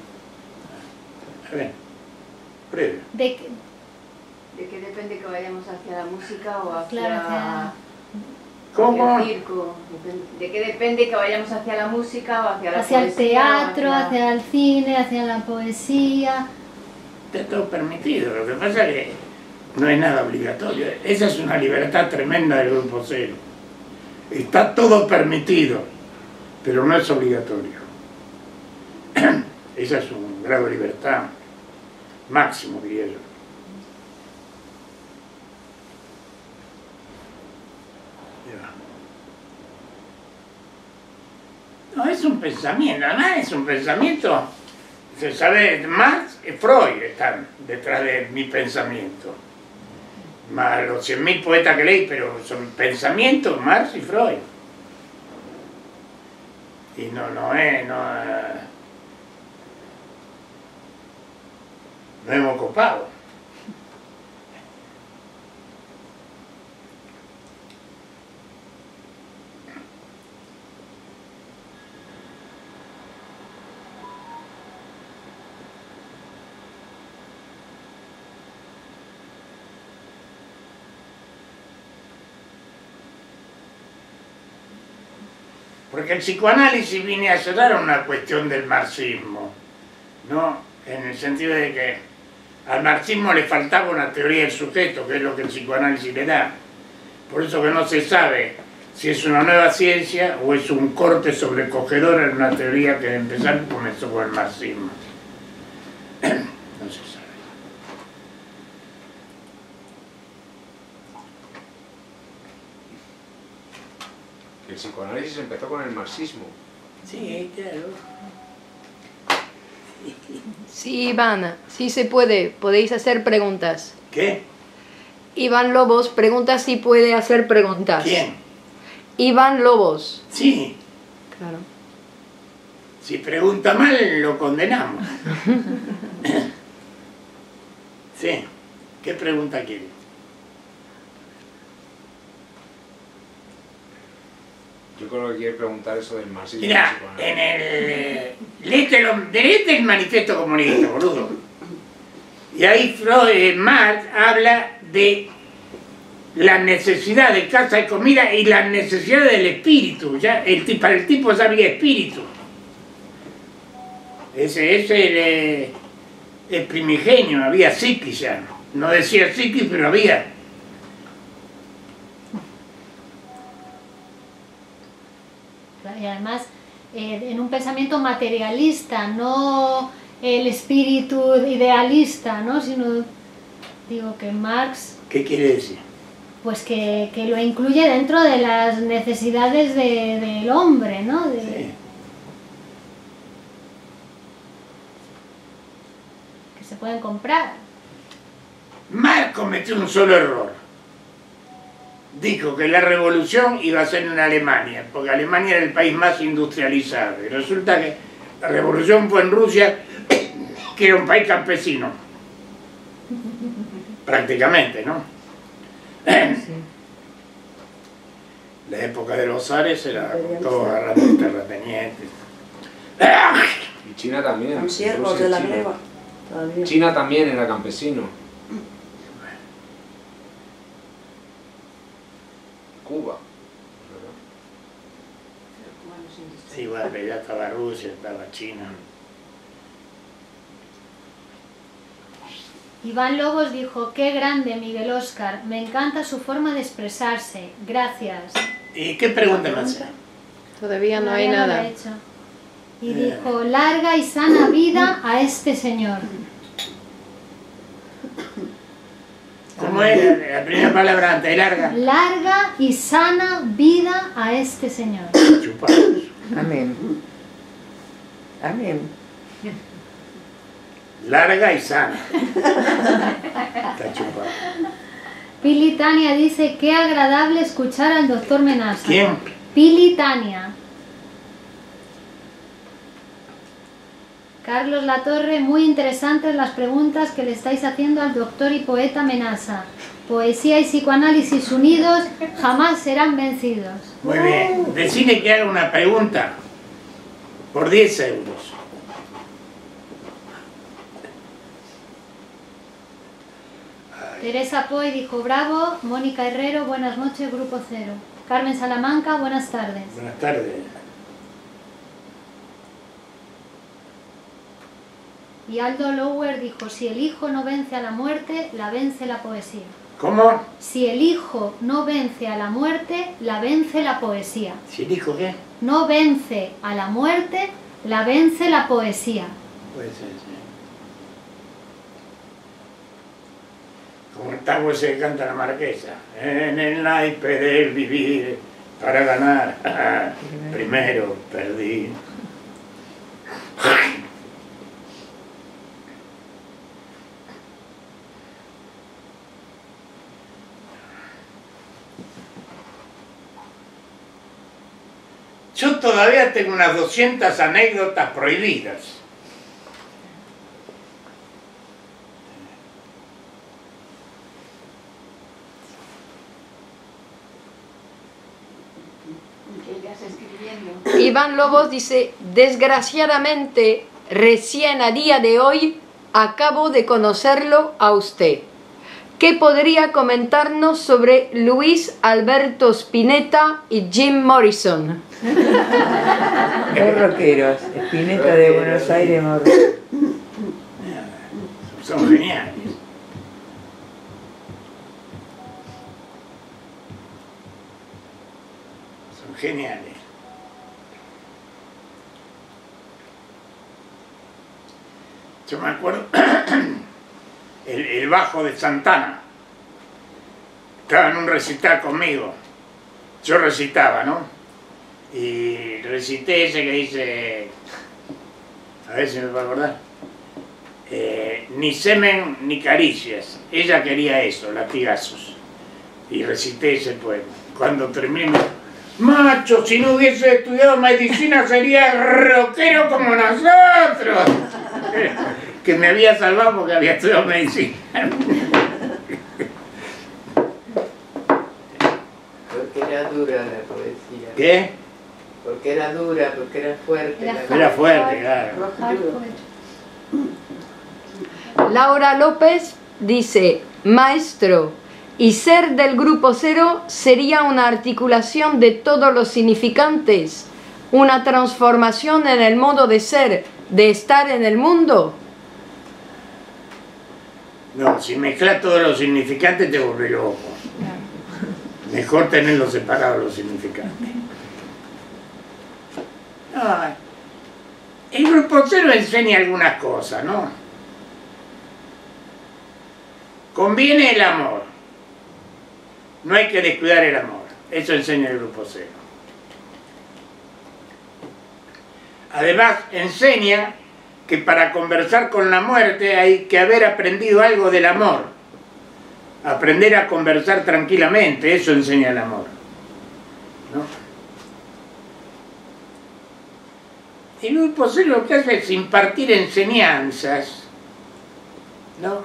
A ver, breve. De qué depende que vayamos hacia la música o hacia, Claro, hacia- ¿Cómo? hacia el circo? ¿De qué depende que vayamos hacia la música o hacia la hacia el poesía o teatro, hacia el cine, hacia la poesía. Está todo permitido, lo que pasa es que no es nada obligatorio. Esa es una libertad tremenda del Grupo Cero. Está todo permitido, pero no es obligatorio. Esa es un grado de libertad máximo, diría yo. No, es un pensamiento, además es un pensamiento, se sabe, Marx y Freud están detrás de mi pensamiento, más los 100.000 poetas que leí, pero son pensamientos, Marx y Freud. Y no hemos copado. Porque el psicoanálisis viene a ayudar a una cuestión del marxismo, ¿no? En el sentido de que al marxismo le faltaba una teoría del sujeto, que es lo que el psicoanálisis le da. Por eso que no se sabe si es una nueva ciencia o es un corte sobrecogedor en una teoría que empezar comenzó con el marxismo. No se sabe. El psicoanálisis empezó con el marxismo. Sí, claro. Sí, Iván, sí se puede, podéis hacer preguntas. ¿Qué? Iván Lobos pregunta si puede hacer preguntas. ¿Quién? Iván Lobos. Sí. Claro. Si pregunta mal, lo condenamos. Sí. ¿Qué pregunta quiere? Yo creo que quiere preguntar eso del marxismo. Mira, en el... Leete el manifiesto comunista, boludo. Y ahí Marx habla de la necesidad de casa y comida y la necesidad del espíritu. Ya, para el tipo ya había espíritu. Ese el primigenio, había psiquis ya. No decía psiquis, pero había. Y además, en un pensamiento materialista, no el espíritu idealista, ¿no? Sino, digo, que Marx... ¿Qué quiere decir? Pues que lo incluye dentro de las necesidades del hombre, ¿no? Sí. Que se pueden comprar. Marx cometió un solo error. Dijo que la revolución iba a ser en Alemania, porque Alemania era el país más industrializado. Y resulta que la revolución fue en Rusia, que era un país campesino. Prácticamente, ¿no? Sí. La época de los zares era todo agarrando terratenientes. Y China también. Son siervos de la greva. Todavía. China también era campesino. Cuba. Sí, bueno, pero ya estaba Rusia, estaba China. Iván Lobos dijo, qué grande Miguel Óscar, me encanta su forma de expresarse, gracias. ¿Y qué pregunta me hace? Todavía no hay Todavía lo nada. he hecho. Y dijo, larga y sana vida a este señor. ¿Cómo es la primera palabra antes? Larga. Larga y sana vida a este señor. Chupados. Amén. Amén. Larga y sana. Está chupado. Pili Tania dice, qué agradable escuchar al doctor Menaza. ¿Quién? Pili Tania. Carlos Latorre, muy interesantes las preguntas que le estáis haciendo al doctor y poeta Menaza. Poesía y psicoanálisis unidos jamás serán vencidos. Muy bien. Decide que haga una pregunta por 10 euros. Teresa Poy dijo bravo. Mónica Herrero, buenas noches, Grupo Cero. Carmen Salamanca, buenas tardes. Buenas tardes. Y Aldo Lower dijo, si el hijo no vence a la muerte, la vence la poesía. ¿Cómo? Si el hijo no vence a la muerte, la vence la poesía. ¿Si el hijo qué? No vence a la muerte, la vence la poesía. Puede ser, sí. Como el tango ese que canta la Marquesa. En el naipe del vivir, para ganar, primero perdí. Yo todavía tengo unas 200 anécdotas prohibidas. Iván Lobos dice, desgraciadamente, recién a día de hoy, acabo de conocerlo a usted. ¿Qué podría comentarnos sobre Luis Alberto Spinetta y Jim Morrison? Dos rockeros, Spinetta de Buenos Aires, Morrison. Son geniales. Son geniales. Yo me acuerdo el bajo de Santana. Estaba en un recital conmigo. Yo recitaba, ¿no? Y recité ese que dice, a ver si me va a acordar, ni semen ni caricias. Ella quería eso, latigazos. Y recité ese poema. Cuando terminé, macho, si no hubiese estudiado medicina sería rockero como nosotros. Que me había salvado porque había estudiado medicina. Porque era dura la poesía. ¿Qué? Porque era dura, porque era fuerte. Era fuerte, claro. Laura López dice, maestro, y ser del Grupo Cero sería una articulación de todos los significantes, una transformación en el modo de ser, de estar en el mundo. No, si mezclas todos los significantes te vuelves loco. Mejor tenerlos separados los significantes. No, el Grupo Cero enseña algunas cosas, ¿no? Conviene el amor. No hay que descuidar el amor. Eso enseña el Grupo Cero. Además, enseña que para conversar con la muerte hay que haber aprendido algo del amor. Aprender a conversar tranquilamente, eso enseña el amor, ¿no? El Grupo Cero lo que hace es impartir enseñanzas, ¿no?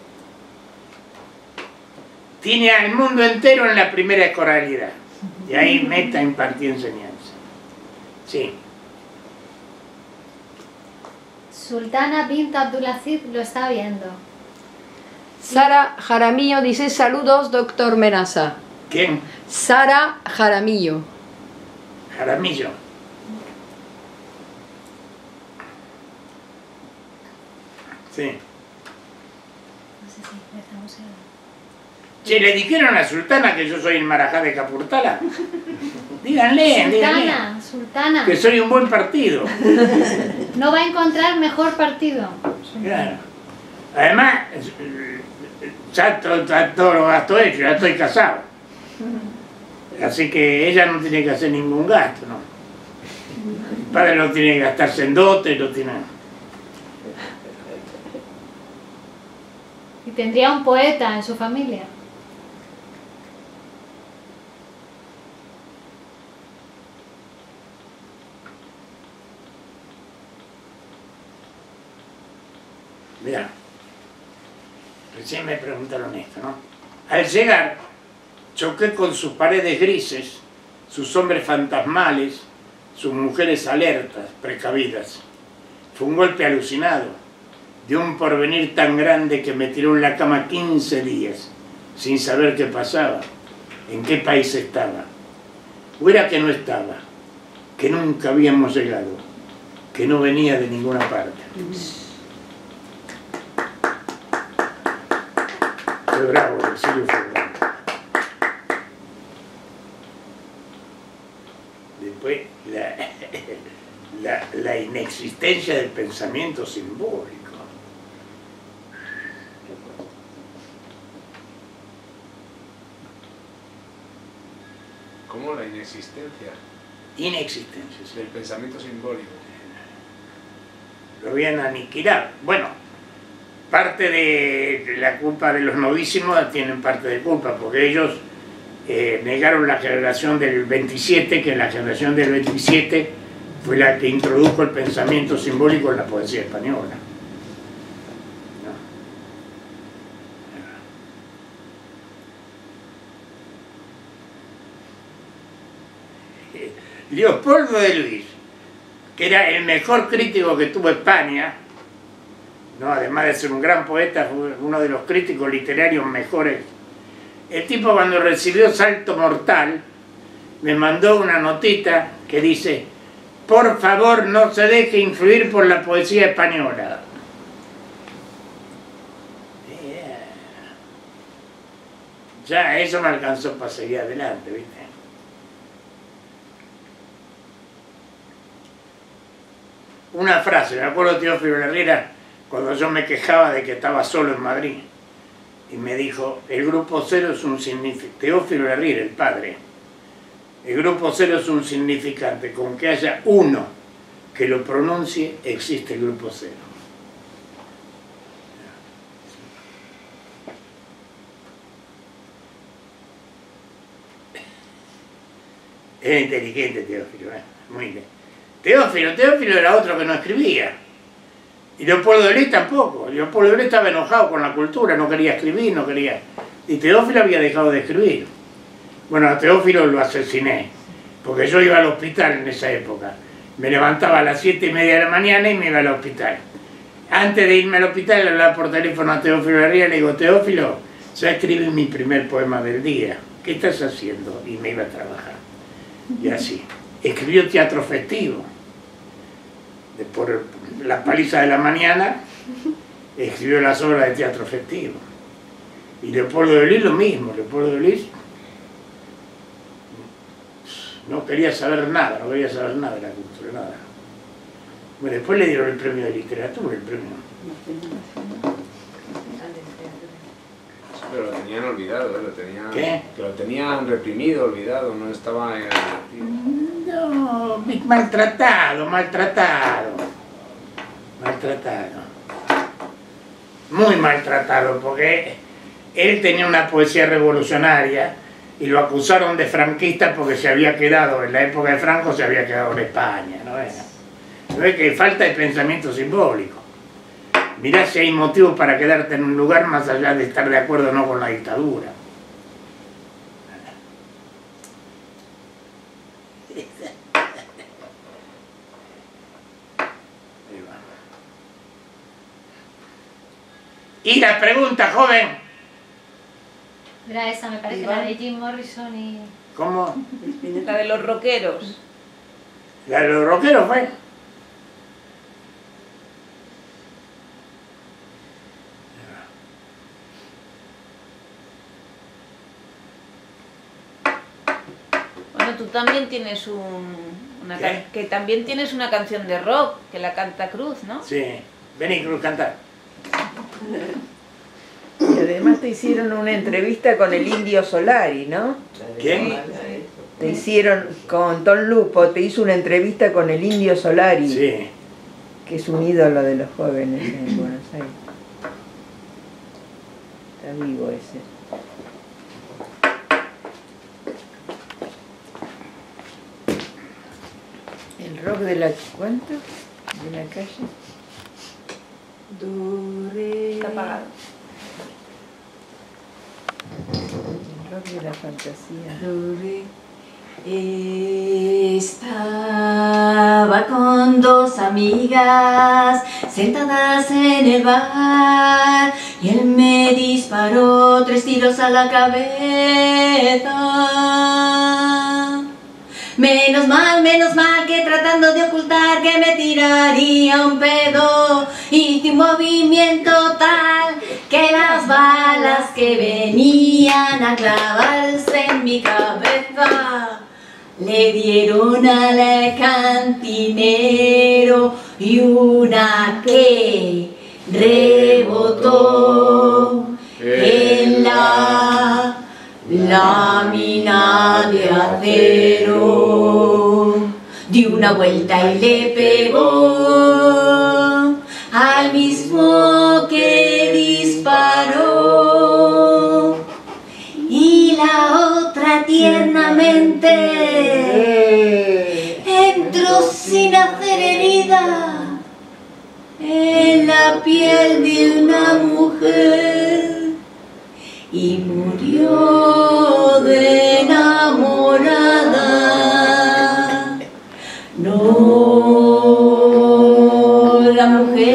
Tiene al mundo entero en la primera escolaridad. Y ahí meta impartir enseñanza. Sí. Sultana bint Abdulaziz lo está viendo. Sara Jaramillo dice, saludos, doctor Menaza. ¿Quién? Sara Jaramillo. Jaramillo. Sí. No sé si empezamos a... Che, ¿le dijeron a Sultana que yo soy el Marajá de Capurtala? Díganle, díganle. Sultana. Que soy un buen partido. No va a encontrar mejor partido. Claro. Además, ya todo lo gasto hecho, ya estoy casado. Así que ella no tiene que hacer ningún gasto, ¿no? El padre no tiene que gastarse en dote, no tiene... Y tendría un poeta en su familia. Mirá, recién me preguntaron esto, ¿no? Al llegar, choqué con sus paredes grises, sus hombres fantasmales, sus mujeres alertas, precavidas. Fue un golpe alucinado, de un porvenir tan grande que me tiró en la cama 15 días, sin saber qué pasaba, en qué país estaba. O era que no estaba, que nunca habíamos llegado, que no venía de ninguna parte. Fue bravo, el exilio fue bravo. Después, la inexistencia del pensamiento simbólico. ¿Cómo la inexistencia? Inexistencia, sí. Del pensamiento simbólico. Lo habían aniquilado. Bueno, parte de la culpa de los novísimos tienen parte de culpa, porque ellos negaron la generación del 27, que la generación del 27 fue la que introdujo el pensamiento simbólico en la poesía española. Leopoldo de Luis, que era el mejor crítico que tuvo España, ¿no? Además de ser un gran poeta, fue uno de los críticos literarios mejores. El tipo, cuando recibió Salto Mortal, me mandó una notita que dice: por favor, no se deje influir por la poesía española. Ya eso me alcanzó para seguir adelante, ¿viste? Una frase, me acuerdo de Teófilo Herrera, cuando yo me quejaba de que estaba solo en Madrid, y me dijo: el grupo cero es un significante. Teófilo Herrera, el padre, el grupo cero es un significante, con que haya uno que lo pronuncie, existe el grupo cero. Es inteligente Teófilo, muy bien. Teófilo era otro que no escribía. Y Leopoldo de Luis tampoco. Leopoldo de Luis estaba enojado con la cultura, no quería escribir, no quería... Y Teófilo había dejado de escribir. Bueno, a Teófilo lo asesiné, porque yo iba al hospital en esa época. Me levantaba a las 7:30 de la mañana y me iba al hospital. Antes de irme al hospital, le hablaba por teléfono a Teófilo Herrera y le digo: Teófilo, ya escribí mi primer poema del día. ¿Qué estás haciendo? Y me iba a trabajar. Y así. Escribió Teatro Festivo. Por la paliza de la mañana, escribió las obras de Teatro Festivo. Y Leopoldo de Luis lo mismo. Leopoldo de Luis no quería saber nada, no quería saber nada de la cultura, nada. Bueno, después le dieron el premio de literatura, el premio. Pero lo tenían olvidado, lo tenían... ¿Qué? Que lo tenían reprimido, olvidado, no estaba en el archivo. No, maltratado. Muy maltratado, porque él tenía una poesía revolucionaria y lo acusaron de franquista porque se había quedado, en la época de Franco se había quedado en España, ¿no era? ¿No es que falta de pensamiento simbólico? Mirá si hay motivos para quedarte en un lugar más allá de estar de acuerdo o no con la dictadura. Y la pregunta, joven. Era esa, me parece, la de Jim Morrison y... ¿Cómo? La de los rockeros. ¿La de los rockeros fue? Bueno, tú también tienes que también tienes una canción de rock que la canta Cruz, ¿no? Sí. Vení, Cruz, cantar. Y además te hicieron una entrevista con el Indio Solari, ¿no? ¿Quién? Te hicieron, con Don Lupo, te hizo una entrevista con el Indio Solari. Sí. Que es un ídolo de los jóvenes en Buenos Aires. Está vivo ese. El rock de la... ¿Cuánto? De la calle. Do, re. Está apagado. El rock de la fantasía. Do, re. Estaba con dos amigas sentadas en el bar y él me disparó 3 tiros a la cabeza. Menos mal que tratando de ocultar que me tiraría un pedo, hice un movimiento tal que las balas que venían a clavarse en mi cabeza le dieron al cantinero y una que rebotó en la lámina de acero, dio una vuelta y le pegó al mismo que disparó, y la otra tiernamente entró sin hacer herida en la piel de una mujer y murió de enamorada. No, la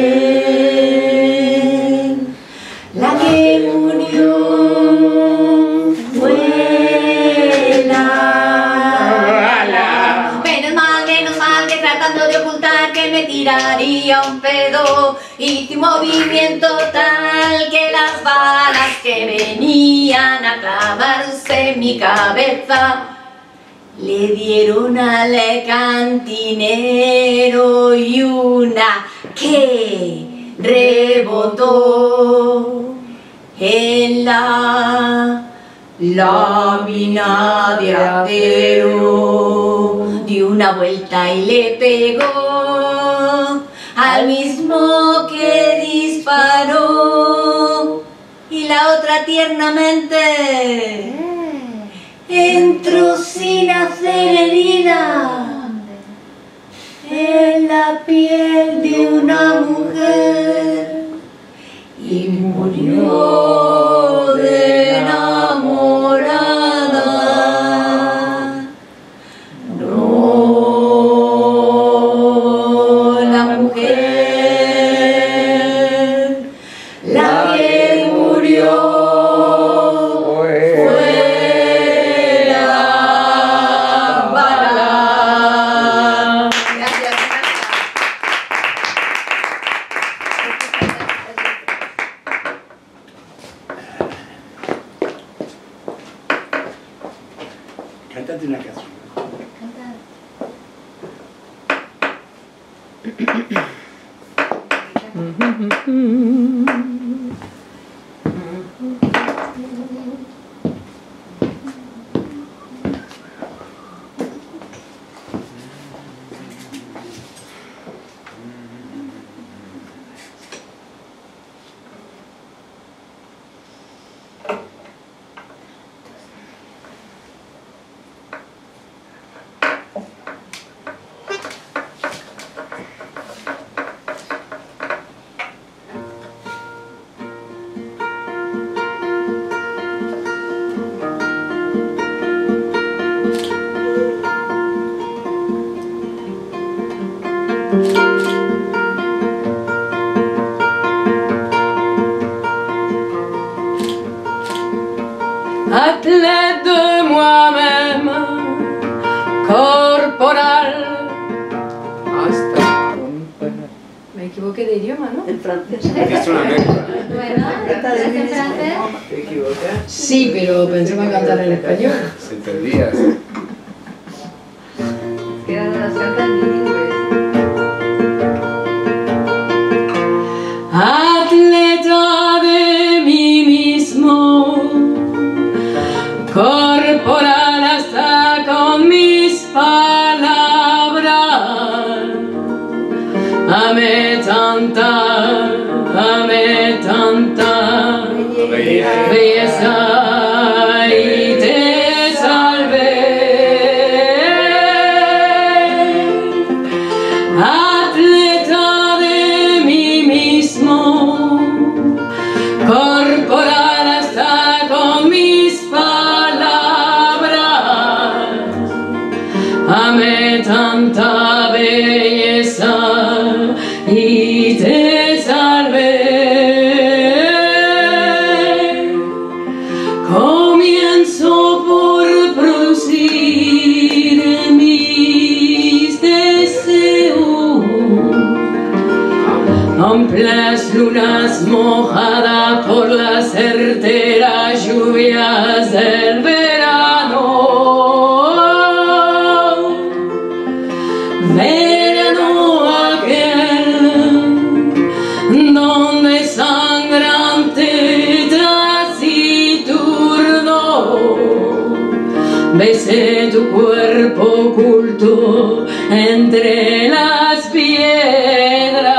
mujer, la que murió fue la. Menos mal que tratando de ocultar que me tiraría un pedo, hice un movimiento tal que las balas que venían a clavarse en mi cabeza le dieron al cantinero y una que rebotó en la lámina de acero, dio una vuelta y le pegó al mismo que disparó, y la otra tiernamente entró sin hacer herida en la piel de una mujer y murió de enamorada. No, la mujer, la que murió fue la bala. Gracias. Cántate una canción. Athlète de moi-même, corporal. Hasta. Me equivoqué de idioma, ¿no? El francés. Es una mezcla. Bueno, ¿estás en francés? ¿Te equivocas? Sí, pero pensaba cantar en español. Se entendía. Que las cantan bilingües. Atleta de mí mismo, corporal hasta con mis palabras. Amé tanta belleza y te salvé. Atleta de mí mismo, amé tanta belleza y te salvé. Comienzo por producir mis deseos, amples lunas mojadas por las certeras lluvias del verano, verano aquel donde sangrante taciturno besé tu cuerpo oculto entre las piedras.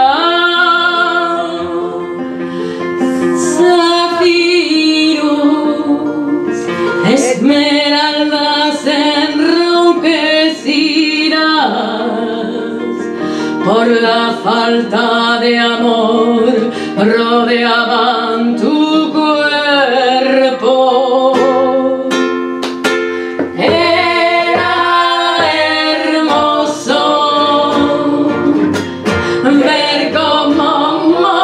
Zafiros, esmeraldas enronquecidas por la falta de amor rodeaban tu cuerpo. Era hermoso ver cómo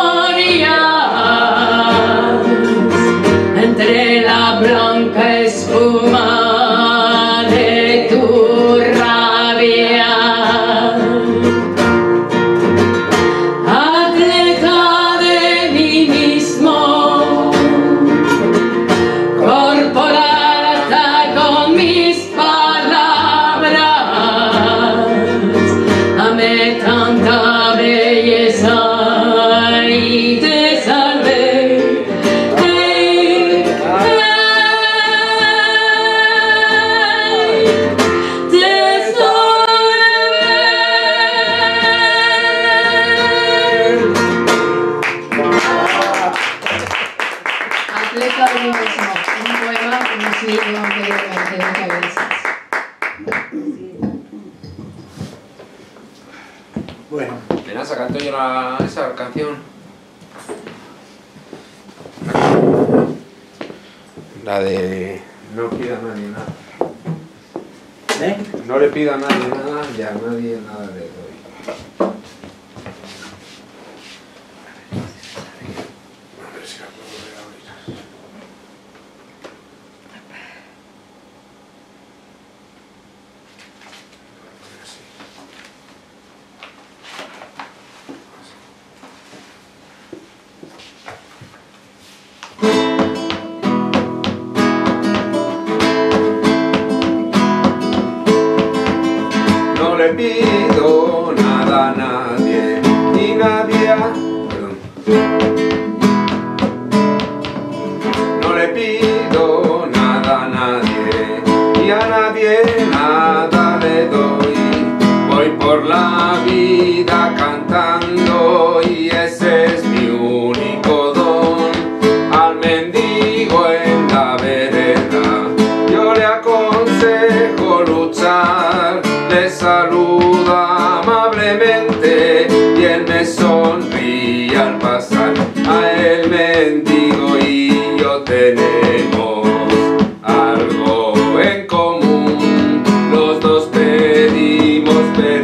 morías entre la blanca espuma de tu rabia. Atleta de mí mismo, corporal hasta con mis palabras, amé tanta belleza y te salvé. Te Atleta de mí mismo, un poema que hemos leído anteriormente muchas veces. Bueno. Menaza, canto yo esa canción. La de no pida a nadie nada. ¿Eh? No le pido a nadie nada y a nadie nada le doy. A ver si la puedo ver ahorita. No le pido nada a nadie, ni nadie a... Perdón. No le pido nada a nadie, y a nadie nada le doy. Voy por la vida cantando y ese es mi único don. Al mendigo en la vereda yo le aconsejo luchar. Le saluda amablemente y él me sonríe al pasar. A el mendigo y yo tenemos algo en común. Los dos pedimos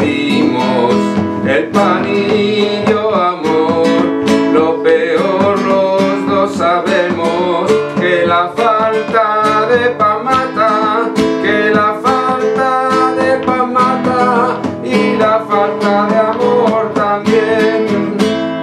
el pan y yo amor. Lo peor los dos sabemos, que la falta de pan mata, que la falta de pan mata y la falta de amor también.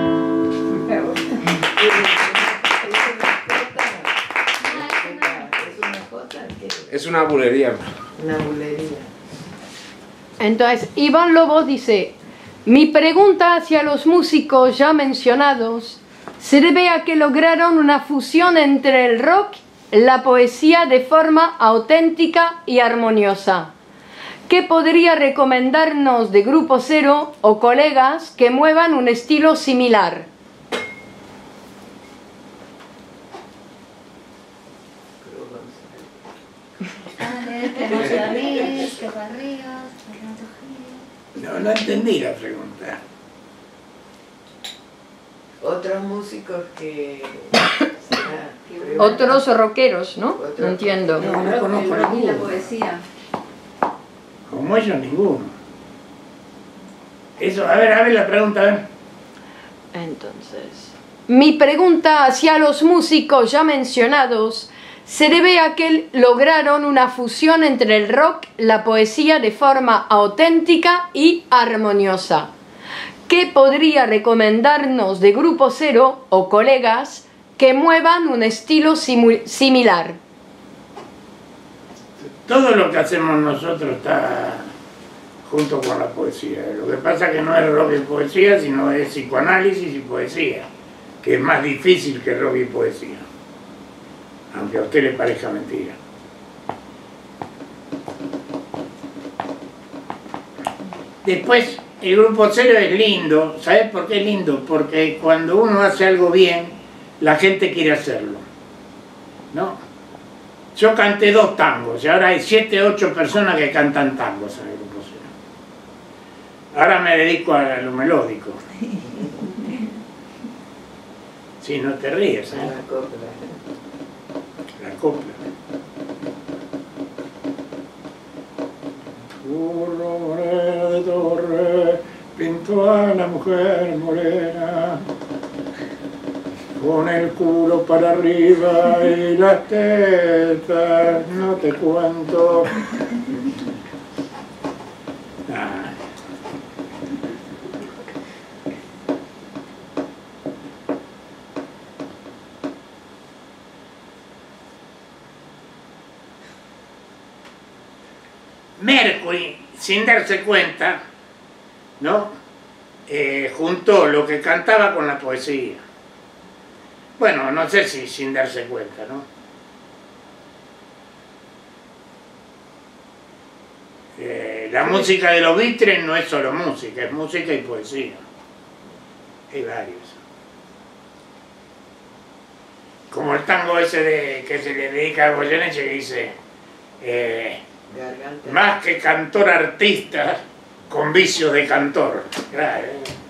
Es una bulería. Una bulería. Entonces, Iván Lobo dice: mi pregunta hacia los músicos ya mencionados se debe a que lograron una fusión entre el rock y la poesía de forma auténtica y armoniosa. ¿Qué podría recomendarnos de Grupo Cero o colegas que muevan un estilo similar? No entendí la pregunta. Otros músicos que... Otros rockeros, ¿no? No entiendo. No conozco la poesía. Como ellos, ninguno. Eso, a ver la pregunta, a ver. Entonces, mi pregunta hacia los músicos ya mencionados se debe a que lograron una fusión entre el rock y la poesía de forma auténtica y armoniosa. ¿Qué podría recomendarnos de Grupo Cero o colegas que muevan un estilo similar? Todo lo que hacemos nosotros está junto con la poesía. Lo que pasa es que no es rock y poesía, sino es psicoanálisis y poesía, que es más difícil que rock y poesía, aunque a usted le parezca mentira. Después, el Grupo Cero es lindo. ¿Sabes por qué es lindo? Porque cuando uno hace algo bien, la gente quiere hacerlo, ¿no? Yo canté 2 tangos y ahora hay 7, 8 personas que cantan tangos en el Grupo Cero. Ahora me dedico a lo melódico. Sí, no te ríes, ¿eh? La copla. La copla. Burro moreno de torre pintó a la mujer morena con el culo para arriba y las tetas, no te cuento. Ah. Mercury, sin darse cuenta, ¿no? Juntó lo que cantaba con la poesía. Bueno, no sé si sin darse cuenta, ¿no? La música de los Beatles no es solo música, es música y poesía. Hay varios. Como el tango ese que se le dedica a Goyeneche, que dice más que cantor artista con vicios de cantor. Claro,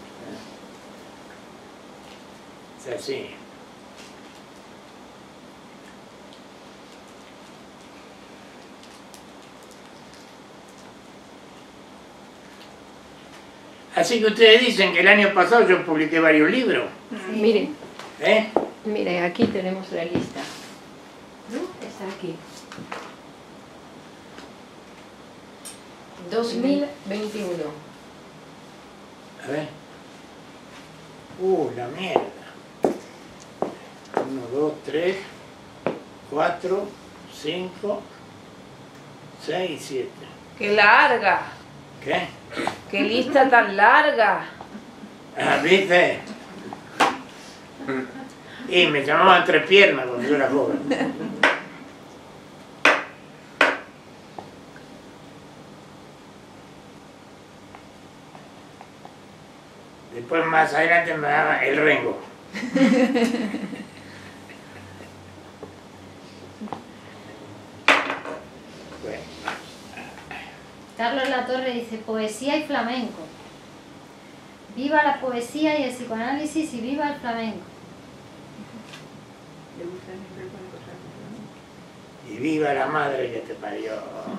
es así. Así que ustedes dicen que el año pasado yo publiqué varios libros. Sí. Mire, ¿eh? Mire, aquí tenemos la lista. ¿No? Está aquí. 2021. A ver. La mierda. 1, 2, 3, 4, 5, 6, 7. ¡Qué larga! ¿Qué? ¡Qué lista tan larga! Ah, ¿viste? Y me llamaban Tres Piernas cuando yo era joven. Después más adelante me daba el Rengo. Bueno. Carlos Latorre dice, poesía y flamenco. Viva la poesía y el psicoanálisis y viva el flamenco. Y viva la madre que te parió.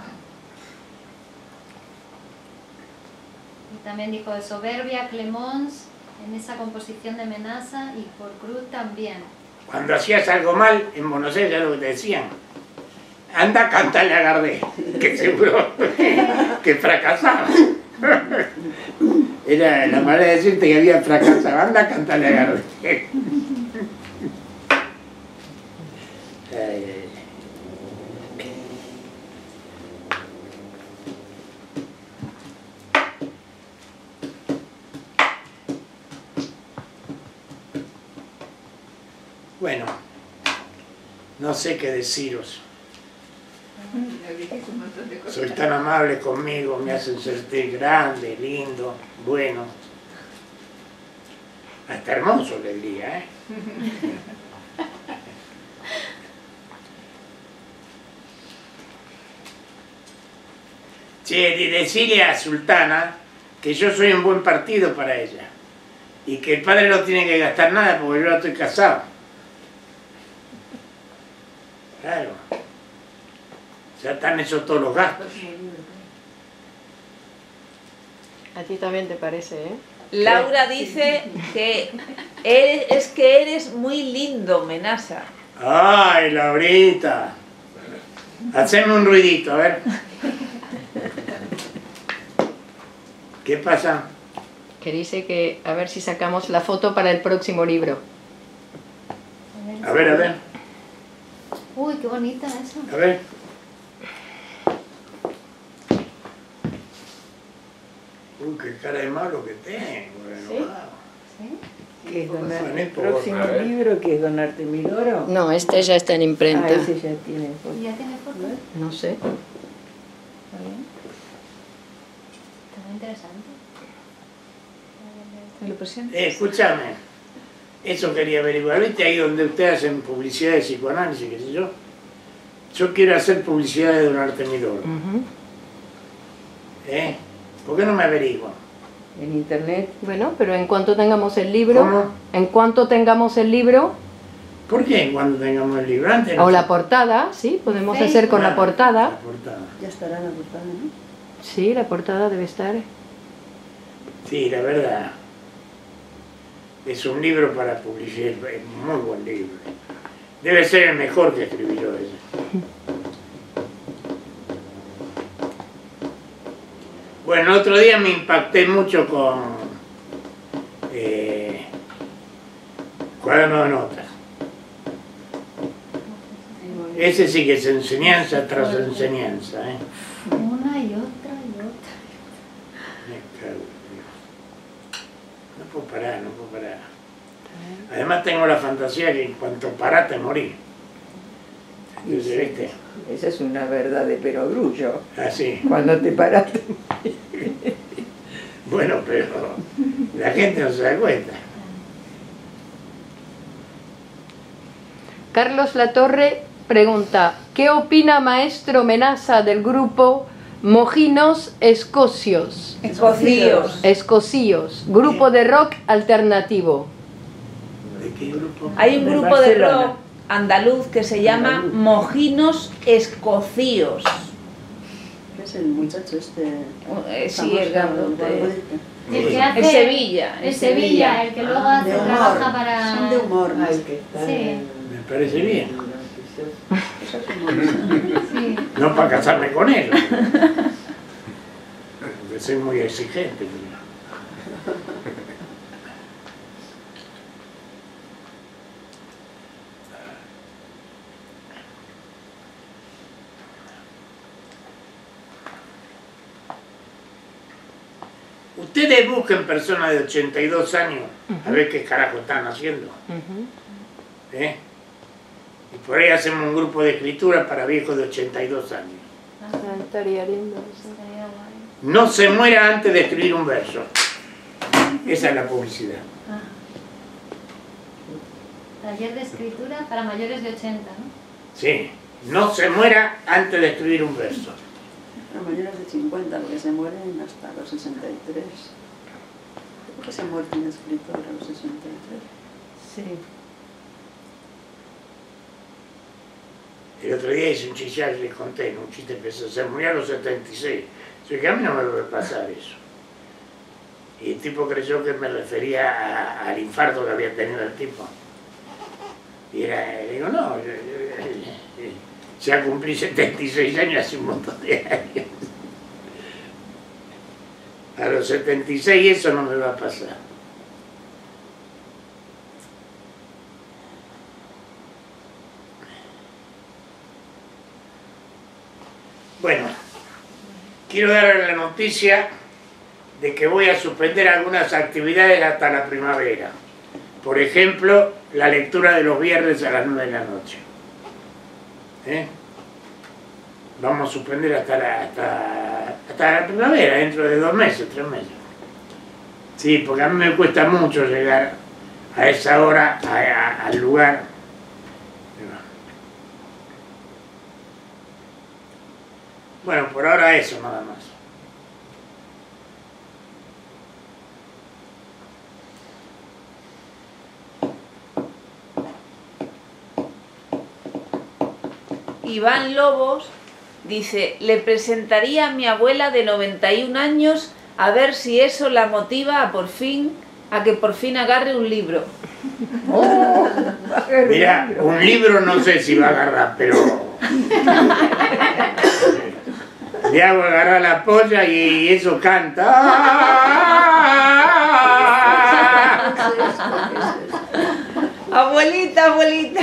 Y también dijo de soberbia Clemons en esa composición de Menaza y por Cruz también. Cuando hacías algo mal en Buenos Aires, ya lo que te decían, anda a cantarle a Gardel, que seguro que fracasaba. Era la manera de decirte que había fracasado, anda a cantarle a Gardel. Bueno, no sé qué deciros. Soy tan amable conmigo, me hacen sentir grande, lindo, bueno. Hasta hermoso el día, ¿eh? Che, y decirle a Sultana que yo soy un buen partido para ella y que el padre no tiene que gastar nada porque yo ya estoy casado. Claro. Ya están hechos todos los gastos. A ti también te parece, ¿eh? Laura dice que eres muy lindo, Menasa. ¡Ay, Laurita! Haceme un ruidito, a ver. ¿Qué pasa? Que dice que a ver si sacamos la foto para el próximo libro. A ver, a ver. Uy, qué bonita eso. A ver. Uy, qué cara de malo que tengo. ¿Sí? ¿Sí? ¿Qué es donar? Bueno, ¿El próximo a ver. libro que es Donar Temiloro? No, este ya está en imprenta. Ah, ese ya tiene foto. ¿Y ya tiene foto? No sé. Está bien. Está muy interesante. ¿Me lo presento? Escúchame. Eso quería averiguar. ¿Viste ahí donde ustedes hacen publicidad de psicoanálisis, qué sé yo? Yo quiero hacer publicidad de Donar Temiloro. ¿Por qué no me averiguan? En internet. Bueno, pero en cuanto tengamos el libro... ¿Cómo? En cuanto tengamos el libro... ¿Por qué cuando tengamos el libro? Antes no O sé. la portada, sí, podemos Sí. hacer con la La portada. portada. Ya estará en la portada, ¿no? Sí, la portada debe estar. Sí, la verdad. Es un libro para publicidad, es un muy buen libro. Debe ser el mejor que escribí yo ese. Bueno, el otro día me impacté mucho con cuaderno de notas. Ese sí que es enseñanza tras enseñanza. Una y otra y otra. Me cago en Dios. No puedo parar, no puedo parar. Además tengo la fantasía que en cuanto parás te morís. Entonces, ¿viste? Esa es una verdad de perogrullo. Así. Cuando te paraste. Bueno, pero la gente no se da cuenta. Carlos Latorre pregunta, ¿qué opina maestro Menasa del grupo Mojinos Escocios? Escocíos, grupo de rock alternativo. ¿De qué grupo? Hay un De grupo de Barcelona. rock andaluz que se llama Mojinos Escocíos. ¿Qué es el muchacho este? Sí, el grandote. El que hace... En Sevilla. En Sevilla, el que luego hace, De humor. trabaja para... Son de humor. ¿no? Ay, que está Sí. Me parece bien. Sí. No para casarme con él. Porque soy muy exigente. Ustedes busquen personas de 82 años a ver qué carajo están haciendo. ¿Eh? Y por ahí hacemos un grupo de escritura para viejos de 82 años. Estaría lindo eso. Estaría guay. No se muera antes de escribir un verso. Esa es la publicidad. Taller de escritura para mayores de 80, ¿no? Sí, no se muera antes de escribir un verso. Los mayores de 50, porque se mueren hasta los 63. ¿Por qué se muere un escritor a los 63? Sí. El otro día hice un chiste, ya les conté, un chiste empezó, se murió a los 76. Yo dije, a mí no me va a pasar eso. Y el tipo creyó que me refería al infarto que había tenido el tipo. Y le digo, no, ya cumplí 76 años hace un montón de años. A los 76 eso no me va a pasar. Bueno, quiero dar la noticia de que voy a suspender algunas actividades hasta la primavera. Por ejemplo, la lectura de los viernes a las 9 de la noche. Vamos a suspender hasta la primavera, dentro de 2 meses, 3 meses. Sí, porque a mí me cuesta mucho llegar a esa hora al lugar. Bueno, por ahora eso nada más. Iván Lobos dice, le presentaría a mi abuela de 91 años a ver si eso la motiva a que por fin agarre un libro. Mira, un libro no sé si va a agarrar, pero le hago agarrar la polla y eso canta. Abuelita, abuelita.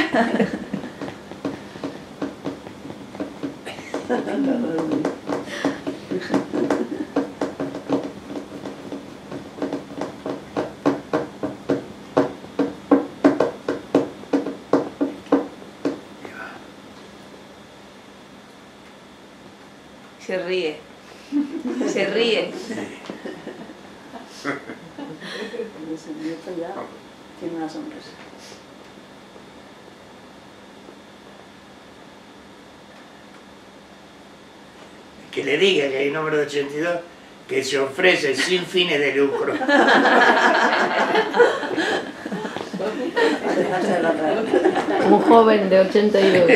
Se ríe. Se ríe. Ese nieto ya tiene una sonrisa. Que le diga que hay número 82 que se ofrece sin fines de lucro. Un joven de 82.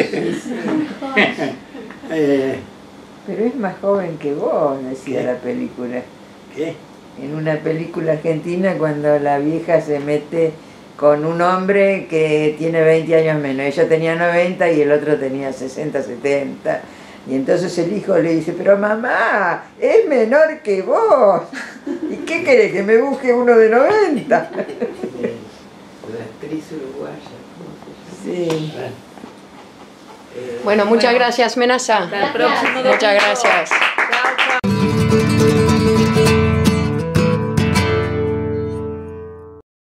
Pero es más joven que vos, decía la película. ¿Qué? En una película argentina, cuando la vieja se mete con un hombre que tiene 20 años menos. Ella tenía 90 y el otro tenía 60, 70. Y entonces el hijo le dice, pero mamá, es menor que vos. ¿Y qué querés, que me busque uno de 90? La actriz uruguaya. Sí. Bueno, muchas gracias, Menasa. Hasta el próximo Muchas domingo. gracias.